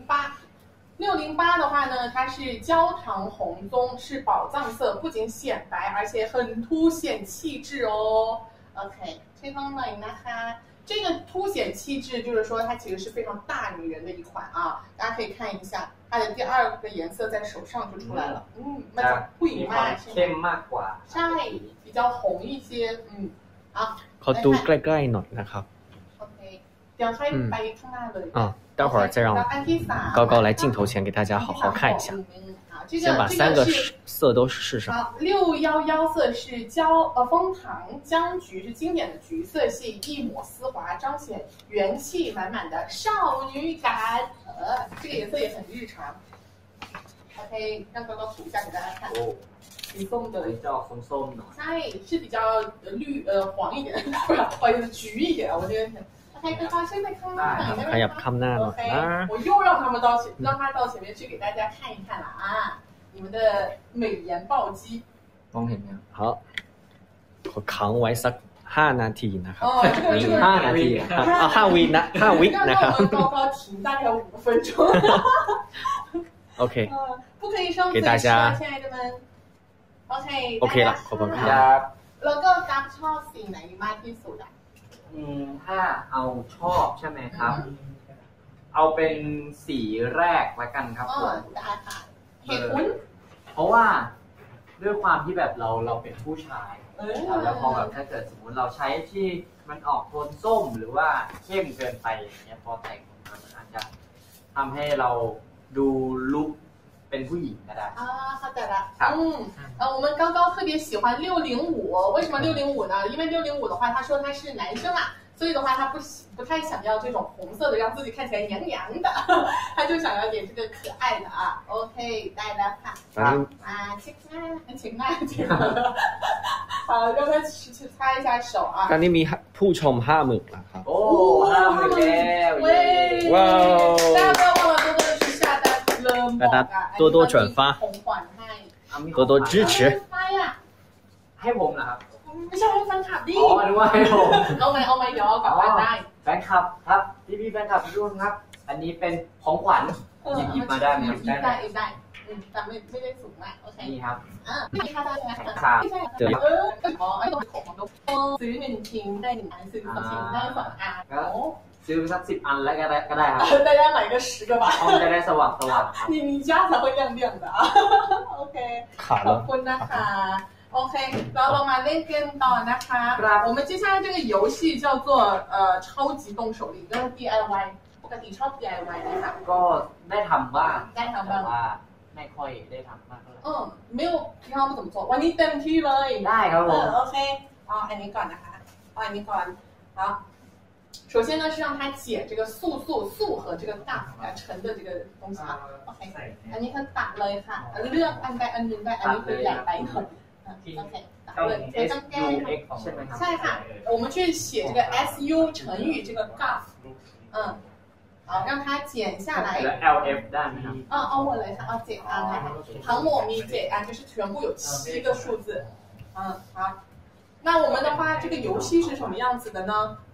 608的话呢它是焦糖红棕是宝藏色不仅显白而且很凸显气质哦 OK 吹风หน่อยนะคะ这个凸显气质就是说它其实是非常大女人的一款啊大家可以看一下它的第二个颜色在手上就出来了มันจะผู้หญิงมากเข้มมากกว่าใช่比较红一些ขอดูใกล้ๆหน่อยนะครับโอเคเดี๋ยวให้ไปข้างหน้าเลย待会儿再让高高来镜头前给大家好好看一下先把3个色都试上 611色是枫糖姜橘是经典的橘色系一抹丝滑彰显元气满满的少女感这个颜色也很日常 OK 让高高涂一下给大家看橘松的比较松的ใช่是比较黄一点不好意思橘一点我觉得OK 高高先在ข้างหน้าขยับข้างหน้าหน่อยนะ我又让他到前面去给大家看一看了你们的美颜暴击มองเห็นไหม好ขอค้างไว้สัก5นาทีนะครับ 5นาที 5วินะ5วินะครับ高高停大概5分钟 OK 不可以上嘴说亲爱的们 OK 了ขอบคุณครับแล้วก็กัฟชอบสีไหนมากที่สุดถ้าเอาชอบใช่ไหมครับเอาเป็นสีแรกละกันครับเหตุผลเพราะว่าด้วยความที่แบบเราเป็นผู้ชายแล้วพอแบบถ้าเกิดสมมติเราใช้ที่มันออกโทนส้มหรือว่าเข้มเกินไปอย่างเงี้ยพอแต่งออกมามันอาจจะทำให้เราดูลุคเป็นเป็นผู้หญิงก็ได้啊，好的了。我们刚刚特别喜欢605，为什么605呢？因为605的话，他说他是男生嘛，所以的话他不太想要这种红色的，让自己看起来娘娘的，他就想要点这个可爱的啊。OK， ได้แล้วค่ะเช็คหน้า好，让他去擦一下手啊。 ตอนนี้มีผู้ชม50,000แล้วครับโอ้50,000แล้ว喂， 哇大家不要忘了多多去下单了大家多多转发红环ให้多多支持ให้ผมเหรอครับไม่ใช่ให้แฟนคลับดิอ๋อนึกว่าให้ผมเอาไหมเดี๋ยวกลับบ้านได้แฟนคลับครับพี่แฟนคลับทุกท่านครับอันนี้เป็นของขวัญหยิบมาได้ไหมครับได้แต่ไม่ได้สูงมากโอเคนี่ครับไม่ค่าได้ไหมไม่ใช่ไอ้ตัวของซื้อ1ชิ้นได้1อันซื้อ2ชิ้นได้2อันซื้อไปสัก10 อันแล้วก็ได้ครับ大家买个10个吧ห้องจะได้สว่าง你家才会亮亮的啊 OK ขอบคุณนะคะOK， 然后我们来跟到นะคะ我们接下来这个游戏叫做超级动手力跟 DIY ปกติชอบ DIY ไหมคะก็ได้ทำบ้างได้ทำบ้างว่าไม่ค่อยได้ทำมากเท่าไหร่没有平常不怎么做วันนี้เต็มที่เลยได้ครับผม OK อันนี้ก่อนนะคะอันนี้ก่อน好首先呢是让它解这个素和这个大沉的这个东西啊 OK อันนี้คือตัดเลยค่ะเลือกอันใดอันหนึ่งได้อันนี้คือใหญ่ไปหน่อยOK 打论非常干ใช่ค่ะ我们去写这个 SU 成语这个 GAF 好让它减下来 LF ได้ไหมครับเอาหมดเลยค่ะเอา7อันนะคะทั้งหมดมี7อัน就是全部有7个数字好那我们的话这个游戏是什么样子的呢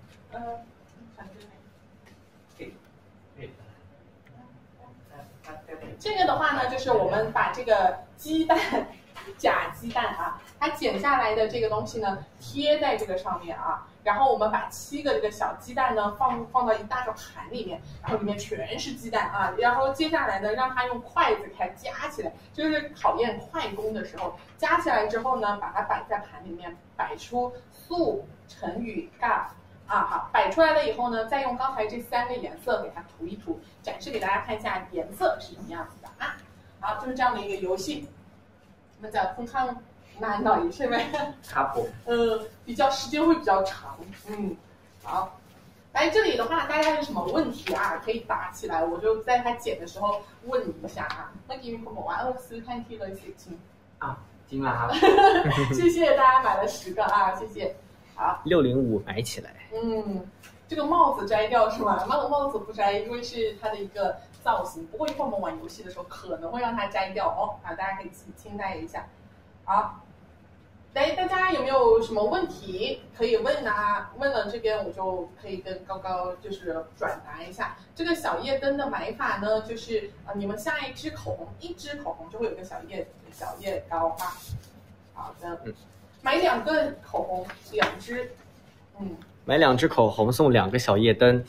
这个的话呢就是我们把这个鸡蛋假鸡蛋啊它剪下来的这个东西呢贴在这个上面啊然后我们把7个这个小鸡蛋呢放到一大个盘里面然后里面全是鸡蛋啊然后接下来呢让它用筷子给它夹起来就是考验快攻的时候夹起来之后呢把它摆在盘里面摆出素成语 GAF好摆出来了以后呢再用刚才这3个颜色给它涂一涂展示给大家看一下颜色是什么样子的啊好就是这样的一个游戏มันจะค่อนข้างนานหน่อยใช่ไหมครับผม比较时间会比较长好来这里的话大家有什么问题啊可以打起来我就在他剪的时候问你一下啊เมื่อกี้มีคนบอกว่าซื้อแท่นที่เลย10ชิ้นจริงเหรอครับ谢谢大家买了10个啊谢谢好 605买起来这个帽子摘掉是吗帽子不摘因为是它的一个造型不过一会儿我们玩游戏的时候可能会让它摘掉大家可以自己清代一下好来大家有没有什么问题可以问啊问了这边我就可以跟高高就是转达一下这个小夜灯的买法呢就是你们下一支口红一支口红就会有个小夜膏啊好的买2个口红2支买2支口红送2个小夜灯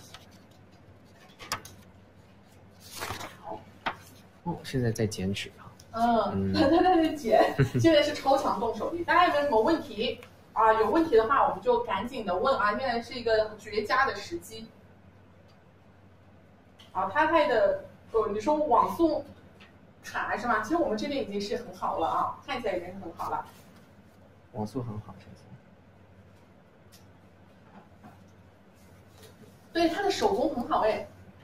现在在剪纸他在剪现在是超强动手力大家有没有什么问题有问题的话我们就赶紧的问现在是一个绝佳的时机他拍的你说网速卡是吗其实我们这边已经是很好了看起来已经很好了网速很好对他的手工很好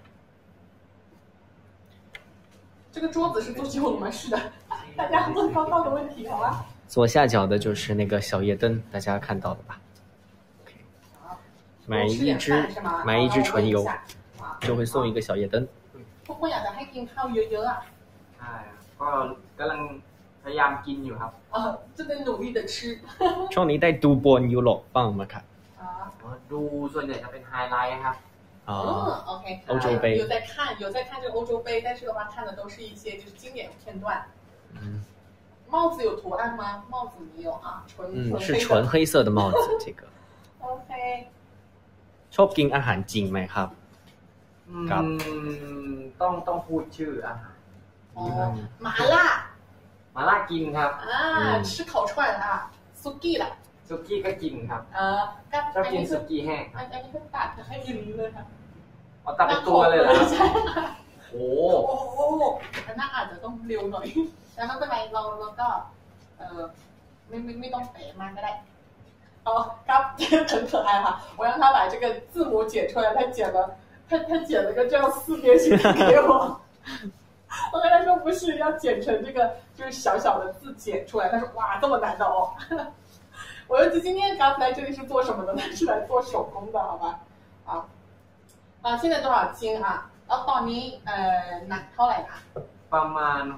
这个桌子是做旧的吗？是的，大家问高高的问题，好吧？ 左下角的就是那个小夜灯，大家看到了吧 ？OK， 买一支纯油，就会送一个小夜灯。 พวกคุณอยากจะให้กินข้าวเยอะๆใช่ก็กำลังพยายามกินอยู่ครับ正在努力的吃ช่วงนี้ได้ดูบอลยุโรปบ้างไหมครับดูส่วนใหญ่จะเป็นไฮไลท์ครับ OK 欧洲杯有在看这个欧洲杯但是的话看的都是一些就是经典片段帽子有图案吗帽子没有是纯黑色的帽子这个 OK ชอบกินอาหารจริงไหมครับครับต้องพูดชื่ออาหาร麻辣กินครับ吃烤串ซุกี้ล่ะซุกี้ก็กินครับชอบกินซุกี้แห้งอันนี้ก็ตัดให้ยืนเลยค่ะตัดเป็นตัวเลยเหรอโอ้อันน่าอาจจะต้องเร็วหน่อยแต่ไม่เป็นไรเราก็ไม่ต้องเป๊ะมากก็ได้好，刚很可爱哈！我让他把这个字母剪出来，他剪了个这样四边形给我。我跟他说不是，要剪成这个就是小小的字剪出来。他说哇，这么难的哦！我儿子今天刚来这里是做什么的呢？是来做手工的，好吧？现在多少斤啊？แล้วตอนนี้หนักเท่าไหร่นะประมาณ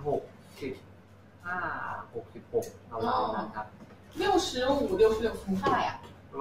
65-66เราๆนะครับ 65-66很快呀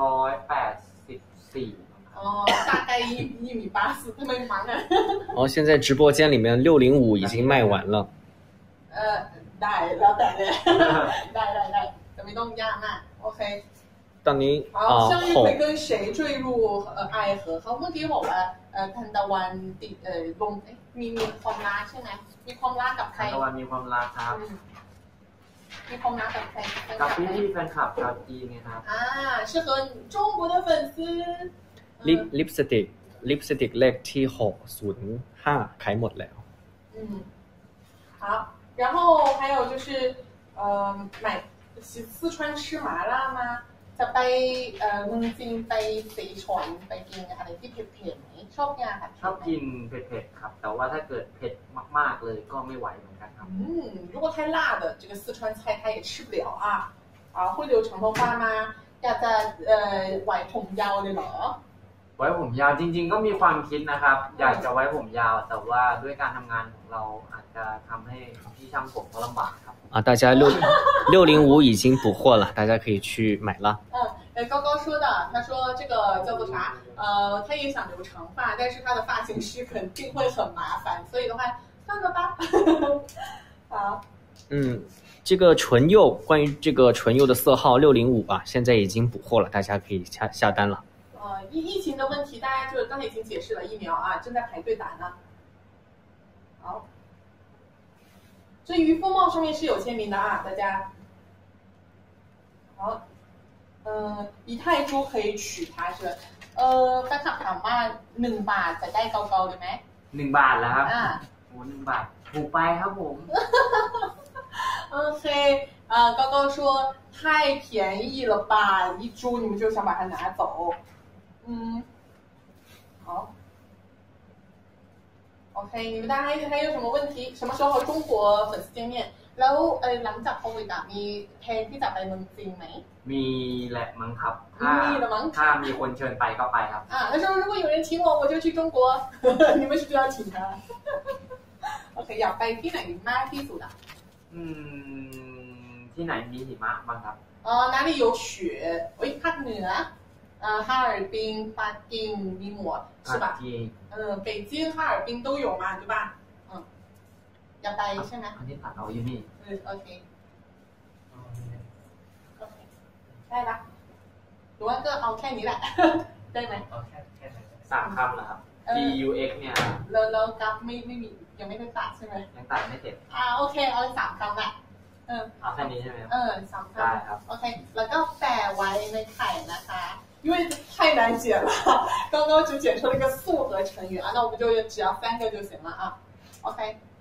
184 大概1.84米，他们忙啊。 现在直播间里面605已经卖完了。 ได้แล้วแต่เลยได้แต่ไม่ต้องยากมากโอเคตอนนี้相遇会跟谁坠入爱河เขาเมื่อกี้บอกว่าทันตะวันติดลงมีความรักใช่ไหมมีความรักกับใครทันตะวันมีความรักครับมีความรักกับใครกับพี่แฟนคลับชาวจีนไงครับ是和中国的粉丝ลิปสติกเลขที่605ขายหมดแล้ว好然后还有就是买四川吃麻辣吗จะไปเมืองจีนไปเสฉวนไปกินอะไรที่เผ็ดๆไหมชอบกินอาหารชอบกินเผ็ดๆครับแต่ว่าถ้าเกิดเผ็ดมากๆเลยก็ไม่ไหวเหมือนกันครับ如果太辣的这个四川菜他也吃不了会留长头发吗อยากจะไว้ผมยาวเลยเหรอไว้ผมยาวจริงๆก็มีความคิดนะครับอยากจะไว้ผมยาวแต่ว่าด้วยการทำงานของเราอาจจะทำให้พี่ช่างผมเขาลำบากครับ大家605已经补货了，大家可以去买了。 高高说的，他说这个叫做啥？他也想留长发，但是他的发型师肯定会很麻烦，所以的话算了吧。好， 这个唇釉，关于这个唇釉的色号605啊，现在已经补货了，大家可以下单了。 疫情的问题，大家就是刚才已经解释了，疫苗啊正在排队打呢。好。这渔夫帽上面是有签名的啊，大家。好，一泰铢可以取它是แฟนคลับถามว่า1 บาทจะได้เกาๆเลยไหม 1 บาทแล้วครับโอ้1 บาทถูกไปครับผม OK高高说太便宜了吧1铢你们就想把它拿走好OK 你们大家还有什么问题什么时候和中国粉丝见面แล้วหลังจากโควิดมีแผนที่จะไปเมืองจีนไหมมีแหละมั้งครับถ้ามีคนเชิญไปก็ไปครับ他说如果有人请我我就去中国你们是不是要请他OK อยากไปที่ไหนมากที่สุดที่ไหนมีหิมะบ้างครับ哪里有雪ภาคเหนือ哈尔滨巴金尼摩是吧北京哈尔滨都有嘛对吧อยากไปใช่ไหมอันนี้ตัดเอาอยู่นี่โอเคได้ปะหรือว่าก็เอาแค่นี้แหละได้ไหมเอาแค่3 คำเหรอครับ GUX เนี่ยแล้วกราฟไม่มียังไม่ได้ตัดใช่ไหมยังตัดไม่เสร็จโอเคเอา3 คำแหละเอาแค่นี้ใช่ไหม 3 คำได้ครับโอเคแล้วก็แปะไว้ในไข่นะคะ因为太难剪了刚刚只剪出了一个素和成语那我们就只要3个就行了OK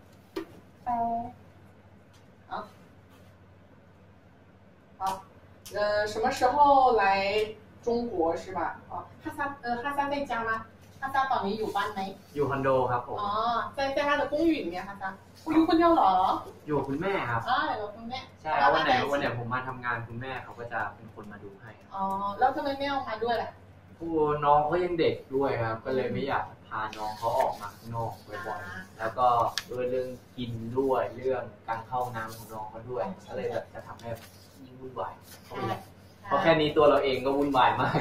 好，什么时候来中国是吧？哈萨在家吗？哈萨ตอนนี้อยู่บ้านไหมอยู่คอนโดครับผม在他的公寓里面哈萨อยู่คนเดียวเหรออยู่คุณแม่ครับอยู่คุณแม่ใช่แล้ววันไหนผมมาทำงานคุณแม่เขาก็จะเป็นคนมาดูให้แล้วทำไมไม่เอามาด้วยล่ะน้องเขายังเด็กด้วยครับก็เลยไม่อยากพาน้องเขาออกมาข้างนอกบ่อยๆแล้วก็เรื่องกินด้วยเรื่องการเข้าน้ำของน้องเขาด้วยก็เลยแบบจะทำให้ยิ่งวุ่นวายเพราะแค่นี้ตัวเราเองก็วุ่นวายมาก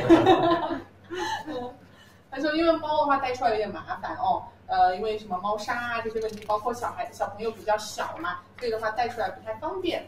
他说因为猫的话带出来有点麻烦因为什么猫砂这些问题包括小朋友比较小嘛所以的话带出来不太方便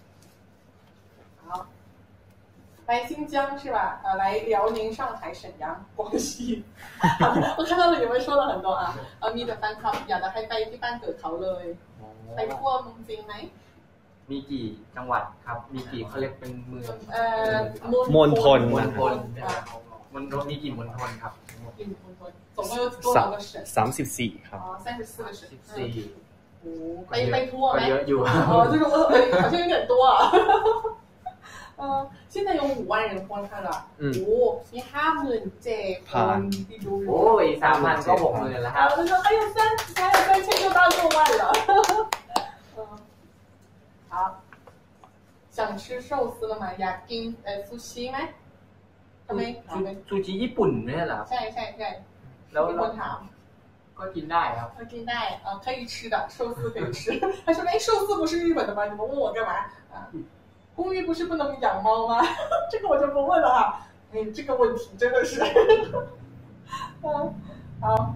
好来新疆是吧来辽宁上海沈阳广西我看到了你们说了很多มีแต่แฟนคลับอยากจะให้ไปที่บ้านเกิดเขาเลยไปทั่วเมืองจีนไหมมีกี่จังหวัดครับมีกี่เขาเรียกเป็นเมืองมณฑลมันมีกี่มณฑลครับ总共有多少个省 34ครับ 34个省 14 ไปทั่วไหมเยอะอยู่这个好像有点多啊现在有5万人观看了มี57,000คนที่ดูโอ้ย3,000ก็60,000แล้วครับ还有3000就到6万了好想吃寿司了吗อยากกินซูชิไหมทำไมซูชิญี่ปุ่นไม่ใช่เหรอใช่แล้วมีคนถามก็กินได้ครับกินได้可以吃的寿司可以吃他说寿司不是日本的吗你们问我干嘛公寓不是不能养猫吗这个我就不问了哈这个问题真的是好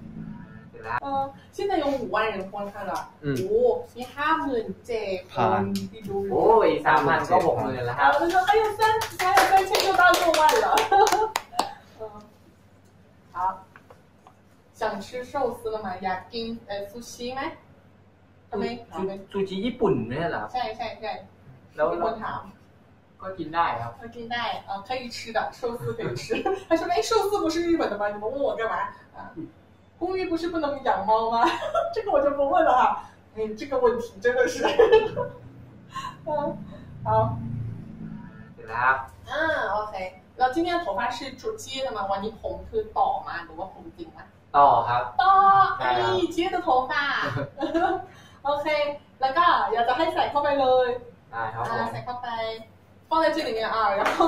现在有5万人观看了มี57,000คนที่ดูโอ้ย3,000ก็60,000แล้วครับ还有3000就到6万了好想吃寿司了吗อยากกินซูชิไหมทำไมซูชิญี่ปุ่นไม่ใช่เหรอใช่แล้วมีคนถามก็กินได้ครับกินได้可以吃的寿司可以吃他说寿司不是日本的吗你们问我干嘛公寓不是不能养猫吗这个我就不问了哈这个问题真的是好เสร็จแล้ว OKแล้ว今天的头发是接的吗วันนี้ผมคือต่อมาหรือว่าผมจริง吗ต่อครับต่อ接的头发OK แล้วก็อยากจะให้ใส่เข้าไปเลยใส่เข้าไป放在这里面然后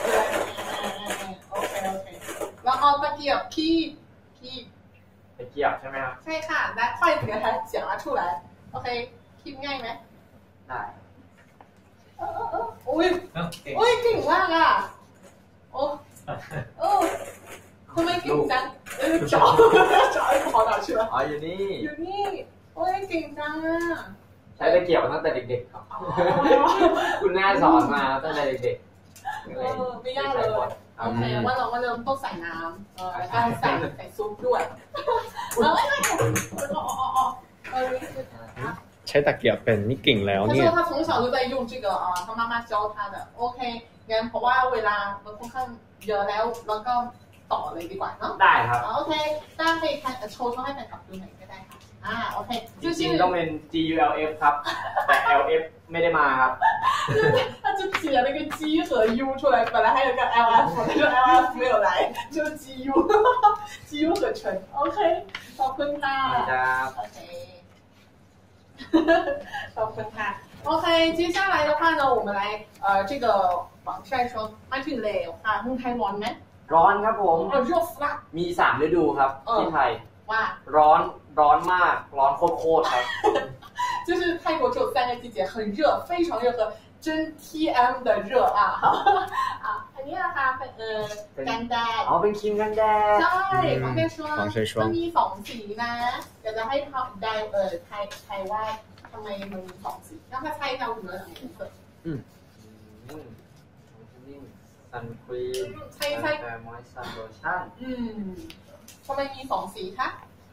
OK แล้วเอาตะเกียบคีบตะเกียบใช่ไหมครับใช่ค่ะและ筷子给它夹出来 OK คีบง่ายไหมได้อุ้ยเก่งมากทำไมเก่งจัง找一个跑哪去了อยู่นี่เก่งจังใช้ตะเกียบตั้งแต่เด็กๆครับคุณแม่สอนมาตั้งแต่เด็กๆไม่ยากเลยโอเคว่าเราต้องใส่น้ำแล้วก็ใส่ซุปด้วยใช้ตะเกียบเป็นนี่เก่งแล้วเนี่ย他说他从小就在用这个他妈妈教他的 OK งั้นเพราะว่าเวลามันค่อนข้างเยอะแล้วก็ต่อเลยดีกว่าเนาะได้ครับโอเค大家可以看โชว์ให้แฟนคลับดูหน่อยก็ได้ค่ะโอเคจริงๆต้องเป็น GULF ครับแต่ LF ไม่ได้มาครับ他就写了个 G 和 U 出来本来还有个 LF 但是 LF 没有来就是 GU 合成 OK ขอบคุณค่ะโอเคขอบคุณค่ะโอเค接下来的话呢我们来这个防晒霜มาถึงแล้วค่ะเมืองไทยร้อนไหมร้อนครับผม热死了มี3ฤดูครับที่ไทยว่าร้อนมากร้อนโคตรครับ就是泰国只有3个季节很热非常热和真 TM 的热อันนี้นะคะกันแดดเป็นครีมกันแดดใช่防晒霜มันมี2สีนะเดี๋ยวจะให้ไทยว่าทำไมมันมี2สีแล้วถ้าไทยเราเหลือ2สีซันครีมใช่มอยส์ซันโลชั่นทำไมมี2สีคะ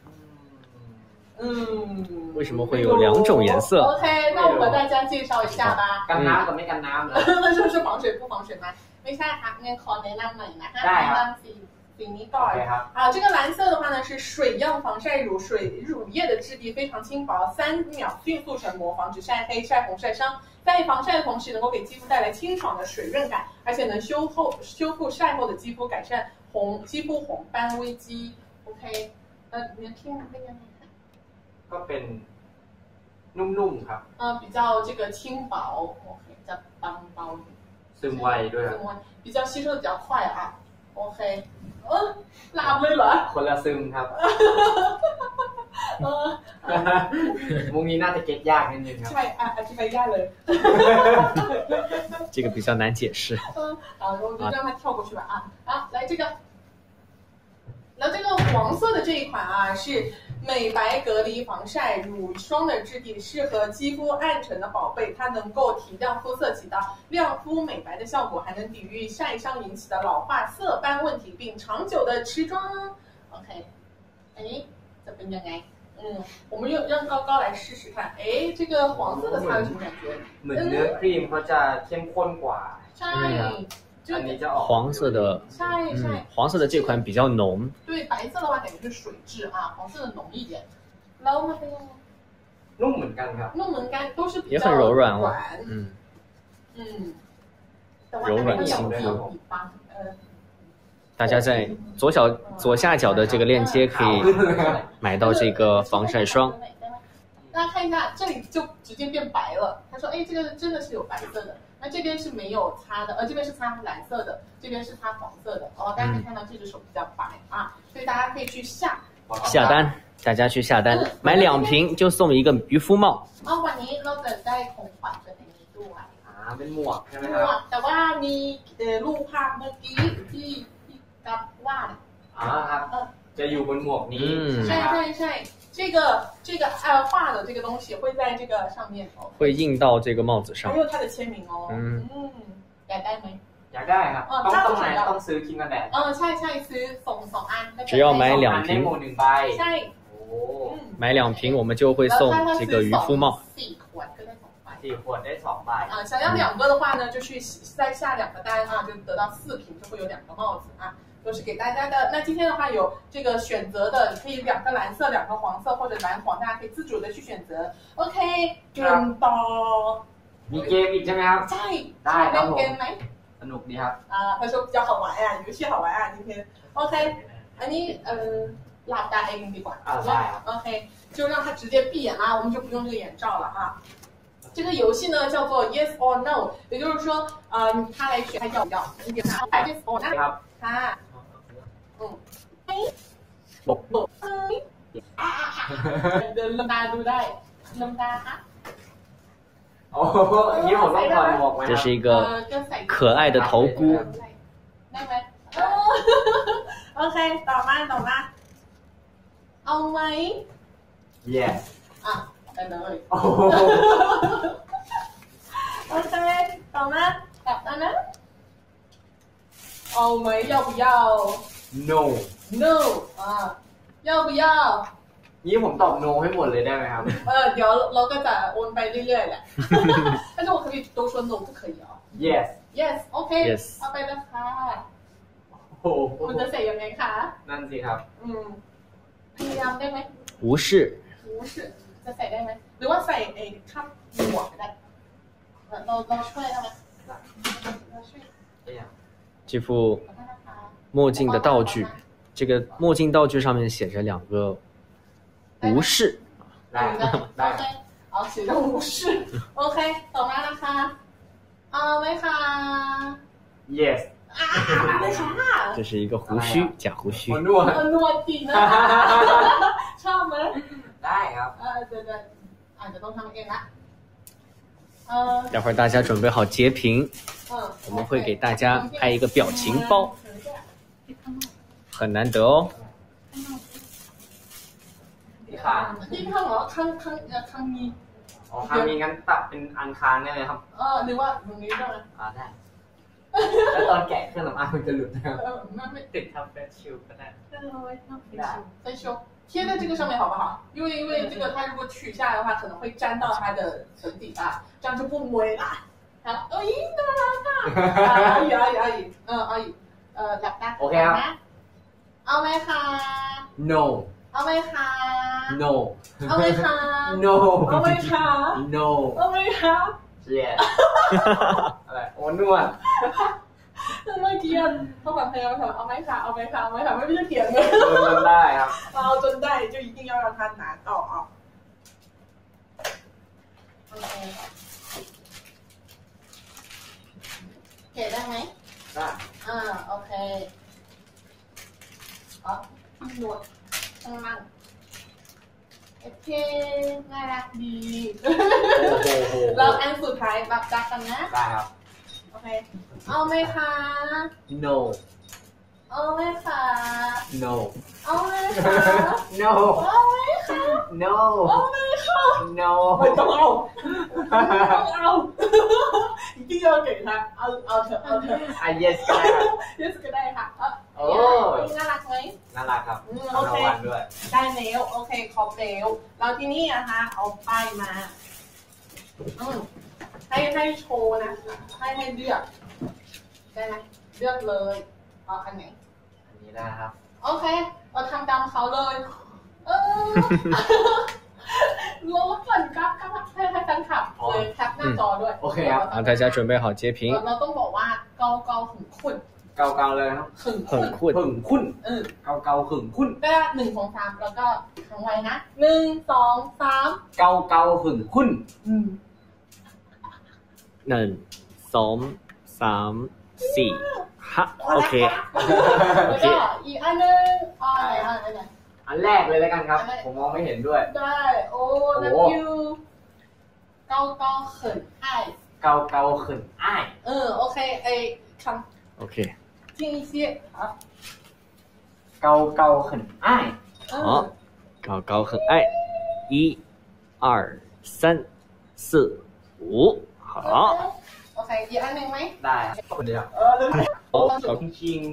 为什么会有2种颜色 OK 那我和大家介绍一下吧กันน้ำกับไม่กันน้ำ那就是防水不防水吗ไม่ใช่ค่ะงั้นขอแนะนำหน่อยนะคะแนะนำสีนี้ก่อน这个蓝色的话呢是水样防晒乳水乳液的质地非常轻薄3秒迅速成膜防止晒黑晒红晒伤在防晒的同时能够给肌肤带来清爽的水润感而且能修复晒后的肌肤改善肌肤红斑危机 OK 你的听เป็นยังไงก็เป็นนุ่มๆครับ比较这个轻薄 OK 比较薄ซึมไวด้วย比较吸收的比较快OK ลามเลยเหรอคนละซึมครับมุงนี้น่าจะเก็ตยากนิดนึงครับใช่อธิบายยากเลย这个比较难解释我就让他跳过去吧来这个然后这个黄色的这一款是美白隔离防晒乳霜的质地，适合肌肤暗沉的宝贝，它能够提亮肤色，起到亮肤美白的效果，还能抵御晒伤引起的老化色斑问题，并长久的持妆。OK， 这เป็นยังไง我们让高高来试试看。这个黄色的擦有什么感觉？ เหมือนเนื้อครีมเขาจะเข้มข้นกว่าใช่黄色的，黄色的这款比较浓。 对，白色的话感觉是水质啊，黄色的浓一点。然后它นุ่มเหมือนกันครับนุ่มเหมือนกัน都是比较也很柔软哦。柔软亲肤。大家在左下角的这个链接可以买到这个防晒霜。 大家看一下，这里就直接变白了。他说：“哎，这个真的是有白色的。那这边是没有擦的，这边是擦蓝色的，这边是擦黄色的。哦，大家可以看到这只手比较白啊，所以大家可以去下单，大家去下单，买2瓶就送一个渔夫帽。 วันนี้เราจะได้ของขวัญเป็นอันนี้ด้วยเป็นหมวกใช่ไหมครับแต่ว่ามีรูปภาพเมื่อกี้ที่กับวาดครับจะอยู่บนหมวกนี้ใช่这个画的这个东西会在这个上面会印到这个帽子上， 还有他的签名哦。อยากได้ไหมอยากได้ครับต้องไหนต้องซื้อครีมกันแดดใช่ซื้อ2อัน只要买2瓶ใช่买2瓶我们就会送这个渔夫帽 4ขวดก็ได้2ใบ 4ขวดได้2ใบ想要2个的话呢就去再下2个单啊，就得到4瓶，就会有2个帽子啊，都是给大家的。那今天的话有这个选择的，可以2个蓝色2个黄色或者蓝黄，大家可以自主的去选择。 OK เกมต่อมีเกมอีกใช่ไหมครับใช่ได้เล่นเกมไหมสนุกดีครับ他说比较好玩啊，游戏好玩啊今天 OK อันนี้หลับตาเองดีกว่าOK 就让他直接闭眼啦，我们就不用这个眼罩了啊。这个游戏呢叫做 Yes or No， 也就是说他来选他要不要，你给他 Yes or No ครับค่ะเดินลืมตาดูได้ลืมตาค่ะโอ้ยผมต้องถอดหมวกไหม这是一个可爱的头菇ได้ไหมโอเคต่อมาเอาไหม Yes ไปเลยโอเคต่อมาแบบนั้นนะเอาไหม要不要 No 要不要นี้ผมตอบ no ให้หมดเลยได้ไหมครับเดี๋ยวเราก็จะโอนไปเรื่อยๆแหละ但是我可以都说 no 不可以哦 Yes OK เอาไปเลยค่ะคุณจะใส่ยังไงคะนั่นสิครับพยายามได้ไหม无视จะใส่ได้ไหมหรือว่าใส่ข้ามหมวกก็ได้เราช่วยได้ไหมเราช่วย这副墨镜的道具，这个墨镜道具上面写着2个无视。 ได้好，写着无视。OK，ต่อมานะคะเอาไหมคะ Yes ไม่ค่ะ这是一个胡须，假胡须。 นวดจริงนะชอบไหมได้ครับ对อาจจะต้องทำเองละ待会儿大家准备好截屏，我们会给大家拍一个表情包，很难得哦。 ที่ข้างเหรอข้างนี้ข้างนี้งั้นตัดเป็นอันคารได้เลยครับหรือว่าตรงนี้ได้ไหมได้แล้วตอนแกะเครื่องสำอางมันจะหลุดนะครับไม่ติดทับเฟซชิลก็ได้ได้เฟซชิล贴在这个上面好不好？因为这个它如果取下来的话，可能会沾到它的粉底啊，这样就不美啦。好，น่ารัก啊！阿姨，阿姨，หลับตาโอเคครับเอาไหมคะ No เอาไหมคะ No เอาไหมคะ No เอาไหมคะ No เอาไหมคะ Yes อะไรโอ้นวดเมื่อกี้เขาแบบพยายามถามเอาไหมคะไม่ได้เถียงเลยจนได้ครับเอาจนได้就一定要让他拿到啊 OK เก็บได้ไหมได้โอเคหนวดข้างล่างโอเคน่ารักดีเราอันสุดท้ายแบบจักกันนะได้ครับโอเคเอาไหมคะ No เอาไหมคะ No เอาไหมคะ No เอาไหมคะ No เอาไหมคะ No ไม่ต้องเอา一定要给他เอาเถอะ Yes ก็ได้ครับ Yes ก็ได้ค่ะน่ารักไหมน่ารักครับโอเคด้วยได้แล้วโอเคขอบแล้วแล้วทีนี้นะคะเอาป้ายมาให้โชว์นะให้เลือกได้ไหมเลือกเลยเอาอันไหนอันนี้ได้ครับโอเคเราทำตามเขาเลยเราสั่นกับให้แฟนคลับเลยแคปหน้าจอด้วยโอเคครับ大家准备好截屏เราต้องบอกว่าเกา很困เกาเลยครับ很困เกา很困ก็1 2 3แล้วก็ทั้งไว้นะ1 2 3 เกา很困 1 2 3 4ฮะโอเคแล้วก็อีกอันนึงอันแรกเลยแล้วกันครับผมมองไม่เห็นด้วยได้โอ้ love you เกา很爱เกา很爱โอเคคำโอเค听一些好เกา很爱好เกา很爱1 2 3 4 5好โอเคอีกอันนึงไหมได้คนเดียวจริง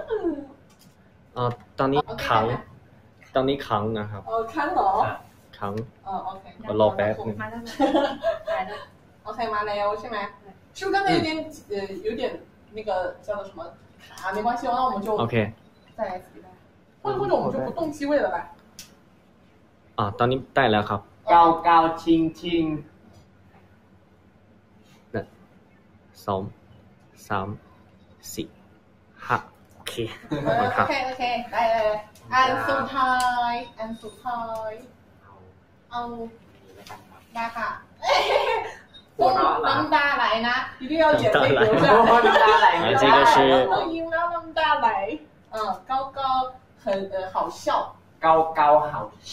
ตอนนี้ขังนะครับขังเหรอขังโอเครอแป๊บนึงโอเคมาแล้วใช่ไหม是不是刚才有点那个叫做什么卡没关系那我们就 OK 再来一次或者我们就不动机位了吧ตอนนี้ได้แล้วครับเกาชิง 2 3 4 5โอเคโอเคได้เลยอันสุดท้ายเอาได้ค่ะน้ำตาไหลนะ一定要眼泪流下น้ำตาไหล这个是都赢了น้ำตาไหล高很好笑เกา好笑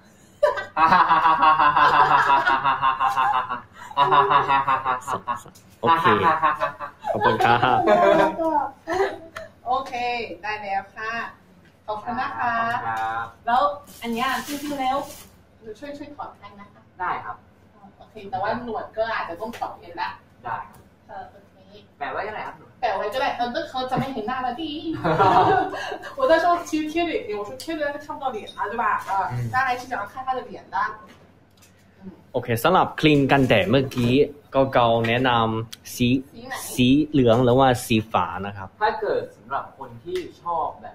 โอเคขอบคุณครับโอเคได้แล้วค่ะขอบคุณนะคะแล้วอันนี้จริงๆแล้วช่วยถอดให้นะคะได้ครับโอเคแต่ว่าหนวดก็อาจจะต้องถอดเองละได้โอเคแปะไว้ก็ได้ครับแปะไว้ก็ได้那เขาจะไม่เห็นหน้า了第一我在说其实贴脸我说贴着看不到脸啊对吧大家还是想要看他的脸的โอเคสำหรับครีมกันแดดเมื่อกี้เกาแนะนำสีเหลืองหรือว่าสีฟ้านะครับถ้าเกิดสำหรับคนที่ชอบแบบ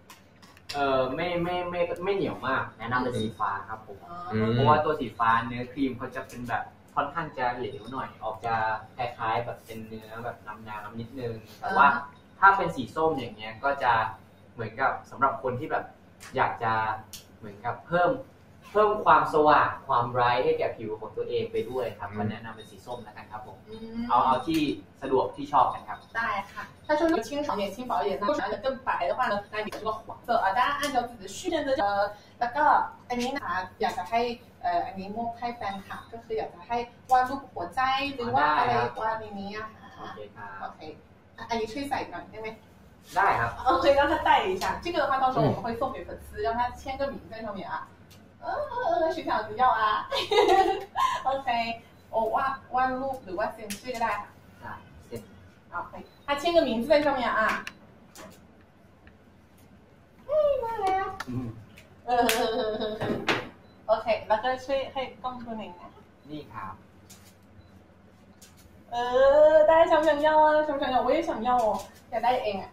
ไม่เหนียวมากแนะนำเป็นสีฟ้าครับผมเพราะว่าตัวสีฟ้าเนื้อครีมเขาจะเป็นแบบค่อนข้างจะเหลวหน่อยออกจะคล้ายๆแบบเป็นเนื้อแบบน้ำนิดนึงแต่ว่าถ้าเป็นสีส้มอย่างเงี้ยก็จะเหมือนกับสำหรับคนที่แบบอยากจะเหมือนกับเพิ่มความสว่างความไบรท์ให้แก่ผิวของตัวเองไปด้วยครับก็แนะนำเป็นสีส้มแล้วกันครับผมเอาที่สะดวกที่ชอบกันครับได้ค่ะถ้าชอบ清爽一点轻薄一点那想要更白的话呢那你这个黄色大家按照自己的训练的แล้วก็อันนี้นะคะอยากจะให้อันนี้มอบให้แฟนคลับก็คืออยากจะให้วาดรูปหัวใจหรือว่าอะไรวาดในนี้ค่ะโอเคอันนี้ช่วยใส่หน่อยได้ไหมได้ครับ可以让他带一下这个的话到时候我们会送给粉丝让他签个名在上面啊谁想不要啊OK 我วาดรูปหรือว่าเซ็นชื่อก็ได้ค่ะOK他签个名字在上面啊มาแล้วโอเคแล้วก็ช่วยให้กล้องตัวหนึ่งนะนี่ครับ大家想不想要啊想不想要我也想要哦อยากได้เองอ่ะ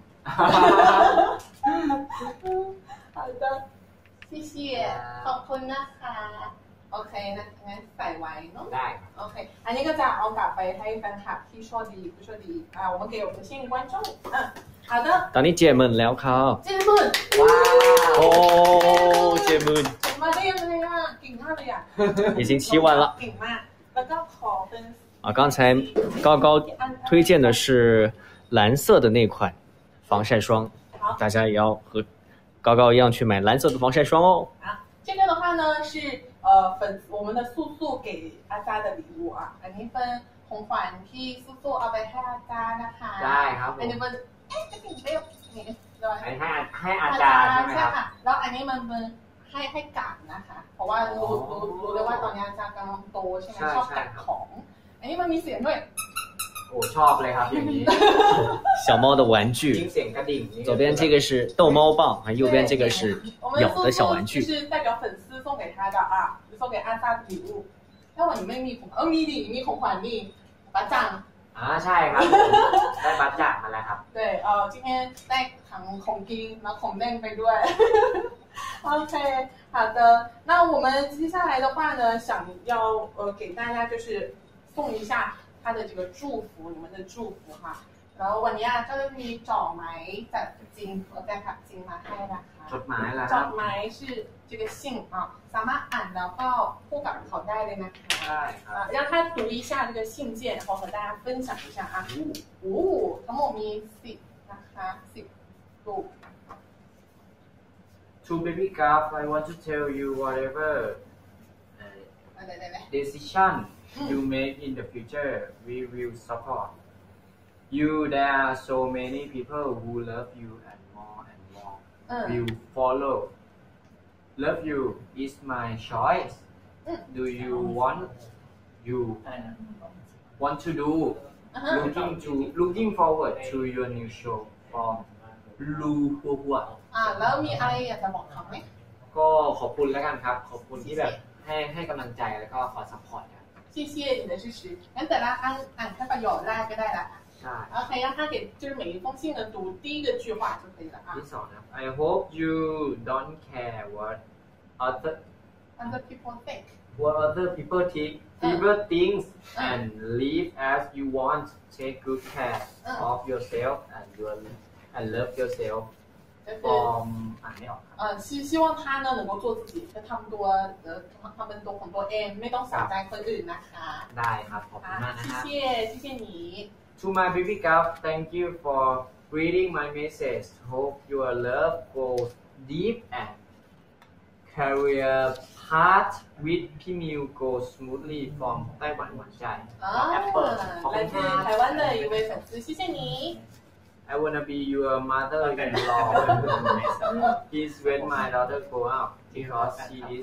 好的谢谢ขอบคุณนะคะโอเคนะงั้นใส่ไว้เนาะได้โอเคอันนี้ก็จะเอากลับไปให้แฟนคลับที่ชอบดีผู้ชอบดี我们给我们的幸运观众好的ตอนนี้เจมื่นแล้วครับเจมื่นว้าวโอ้เจมื่นมาได้ยังไงอ่ะเก่งมากเลยอ่ะ已经7万了เก่งมากแล้วก็ขอเป็น刚才高高推荐的是蓝色的那款防晒霜大家也要和高高一样去买蓝色的防晒霜哦这个的话呢是我们的素素给阿扎的礼物啊อันนี้เป็นของขวัญที่素素เอาไปให้อาจารย์นะคะได้ครับอันนี้เป็นให้อาจารย์ใช่ไหมครับแล้วอันนี้มันเป็นให้กัดนะคะเพราะว่ารู้เลยว่าตอนนี้อาจารย์กำลังโตใช่ไหมชอบกัดของอันนี้มันมีเสียงด้วยโอ้ชอบเลยครับอย่างนี้小猫的玩具เสียงกระดิ่ง左边这个是逗猫棒右边这个是咬的小玩具是代表粉丝送给他的啊送给阿萨的礼物要不你妹咪孔迷你孔款你把赞ใช่ครับได้บัตรจ่ายมาแล้วครับ对今天带ของกินแล้วของเล่นไปด้วยOK 好的那我们接下来的话呢想要给大家就是送一下他的这个祝福你们的祝福哈แล้ววันนี้ก็จะมีจดหมายจากจริงแฟนคลับจริงมาให้นะคะจดหมายแล้วจดหมาย是这个信啊สามารถอ่านแล้วก็พูดกับเขาได้เลยนะคะได้ครับ让他读一下这个信件然后和大家分享一下啊ทั้งหมดมี10นะคะ10รูป To baby Gav I want to tell you whatever decision you make in the future we will support you there are so many people who love you and more will follow love you is my choice do you want to do looking forward to your new show from Lu Hua แล้วมีอะไรอยากจะบอกเขาไหมก็ขอบคุณแล้วกันครับขอบคุณที่แบบให้กำลังใจแล้วก็คอยซัพพอร์ตกัน谢谢你的支持งั้นแต่ละอ่านแค่ประโยคแรกก็ได้ละใช่ OK 让他给就是每一封信呢读第一个句话就可以了啊ที่สองนะ I hope you don't care what other people think what other people think and live as you want take good care of yourself and love yourself from อ่านไม่ออก希望他呢能够做自己跟他们多很多ไม่ต้องสนใจคนอื่นนะคะได้ครับขอบคุณมากนะครับ谢谢你 To my baby Gav, thank you for reading my message. Hope your love goes deep and career path with Pimiu goes smoothly from ไต้หวันหวานใจApple 来自台湾的一位粉丝，谢谢你。 I wanna be your mother-in-law. Please when my daughter grow up because she is